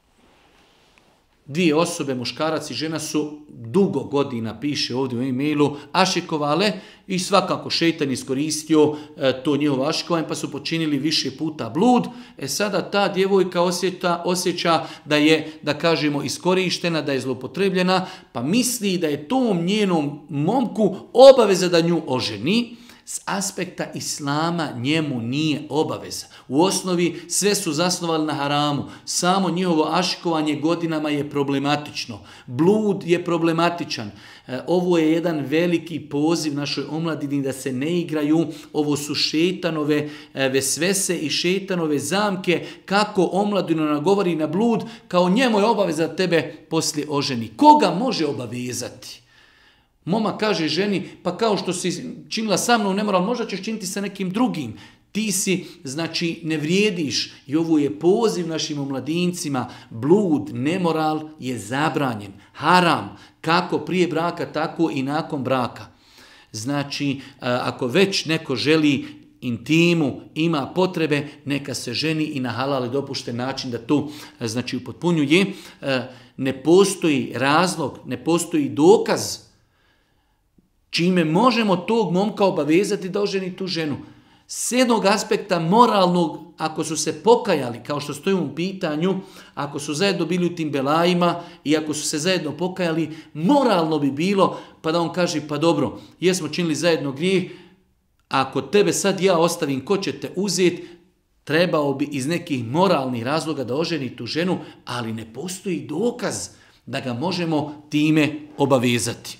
dvije osobe, muškarac i žena, su dugo godina, piše ovdje u e-mailu, ašikovale i svakako šejtan iskoristio e, to njihovo ašikovanje pa su počinili više puta blud. E sada ta djevojka osjeća, osjeća da je, da kažemo, iskorištena, da je zloupotrebljena, pa misli da je tom njenom momku obaveza da nju oženi. S aspekta islama njemu nije obaveza. U osnovi sve su zasnovali na haramu. Samo njihovo ašikovanje godinama je problematično. Blud je problematičan. E, ovo je jedan veliki poziv našoj omladini da se ne igraju. Ovo su šejtanove e, vesvese i šejtanove zamke kako omladinu nagovori na blud, kao njemu je obaveza da tebe poslije oženi. Koga može obavezati? Moma kaže ženi, pa kao što si činila sa mnom nemoral, možda ćeš činiti sa nekim drugim. Ti si, znači, ne vrijediš i ovo je poziv našim omladincima. Blud, nemoral je zabranjen. Haram, kako prije braka, tako i nakon braka. Znači, ako već neko želi intimu, ima potrebe, neka se ženi i na halal i dopušten način da to, znači, upotpunjuje. Ne postoji razlog, ne postoji dokaz čime možemo tog momka obavezati da oženi tu ženu. S jednog aspekta moralnog, ako su se pokajali, kao što stoji u pitanju, ako su zajedno bili u tim belajima i ako su se zajedno pokajali, moralno bi bilo pa da on kaže, pa dobro, jesmo činili zajedno grijeh, ako tebe sad ja ostavim, ko će te uzeti, trebao bi iz nekih moralnih razloga da oženi tu ženu, ali ne postoji dokaz da ga možemo time obavezati.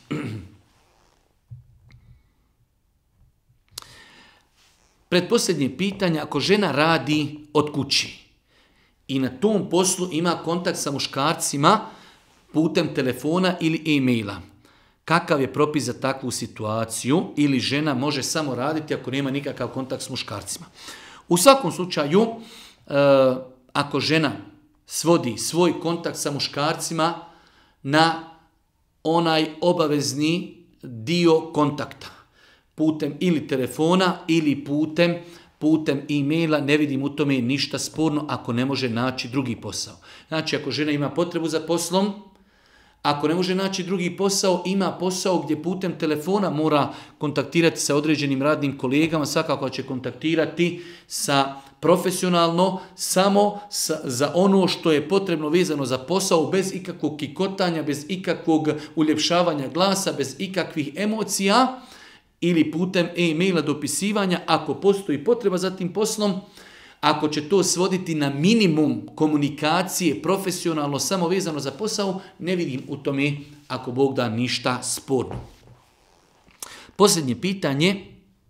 Pretposljednje pitanje, ako žena radi od kući i na tom poslu ima kontakt sa muškarcima putem telefona ili e-maila, kakav je propis za takvu situaciju ili žena može samo raditi ako nema nikakav kontakt s muškarcima? U svakom slučaju, ako žena svodi svoj kontakt sa muškarcima na onaj obavezni dio kontakta, putem ili telefona ili putem, putem e-maila, ne vidim u tome ništa sporno ako ne može naći drugi posao. Znači, ako žena ima potrebu za poslom, ako ne može naći drugi posao, ima posao gdje putem telefona mora kontaktirati sa određenim radnim kolegama, svakako će kontaktirati sa profesionalno, samo sa, za ono što je potrebno vezano za posao, bez ikakvog kikotanja, bez ikakvog uljepšavanja glasa, bez ikakvih emocija, ili putem e-maila dopisivanja, ako postoji potreba za tim poslom, ako će to svoditi na minimum komunikacije profesionalno, samo vezano za posao, ne vidim u tome, ako Bog da, ništa sporno. Posljednje pitanje,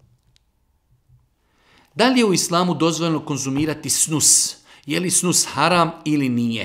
da li je u islamu dozvoljeno konzumirati snus? Je li snus haram ili nije?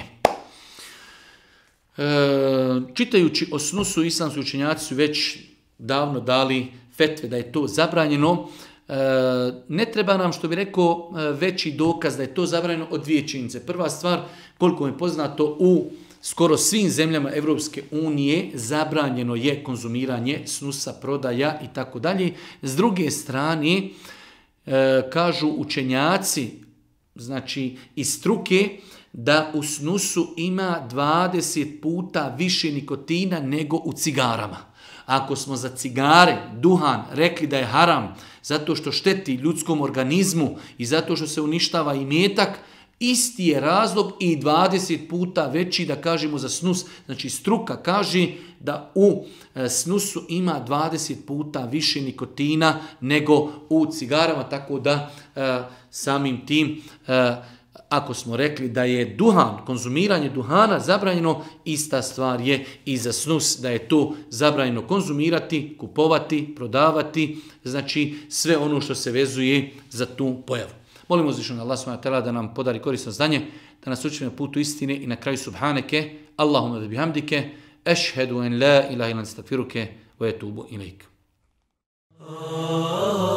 E, čitajući o snusu, islamski učenjaci su već davno dali fetve da je to zabranjeno. E, ne treba nam, što bi rekao, veći dokaz da je to zabranjeno od dvije činjenice. Prva stvar, koliko mi je poznato, u skoro svim zemljama Europske unije zabranjeno je konzumiranje snusa, prodaja i tako dalje. S druge strane, e, kažu učenjaci, znači iz struke, da u snusu ima dvadeset puta više nikotina nego u cigarama. Ako smo za cigare, duhan, rekli da je haram zato što šteti ljudskom organizmu i zato što se uništava imetak, isti je razlog i dvadeset puta veći da kažemo za snus. Znači struka kaže da u snusu ima dvadeset puta više nikotina nego u cigarama, tako da samim tim, ako smo rekli da je duhan, konzumiranje duhana zabranjeno, ista stvar je i za snus, da je to zabranjeno konzumirati, kupovati, prodavati, znači sve ono što se vezuje za tu pojavu. Molimo uzvišenog Allah subhanahu wa ta'ala da nam podari korisno znanje, da nas uči na putu istine i na kraju subhaneke, Allahumma da bihamdike, ešhedu en la ilaha illa anta astaghfiruke wa etubu ilaik.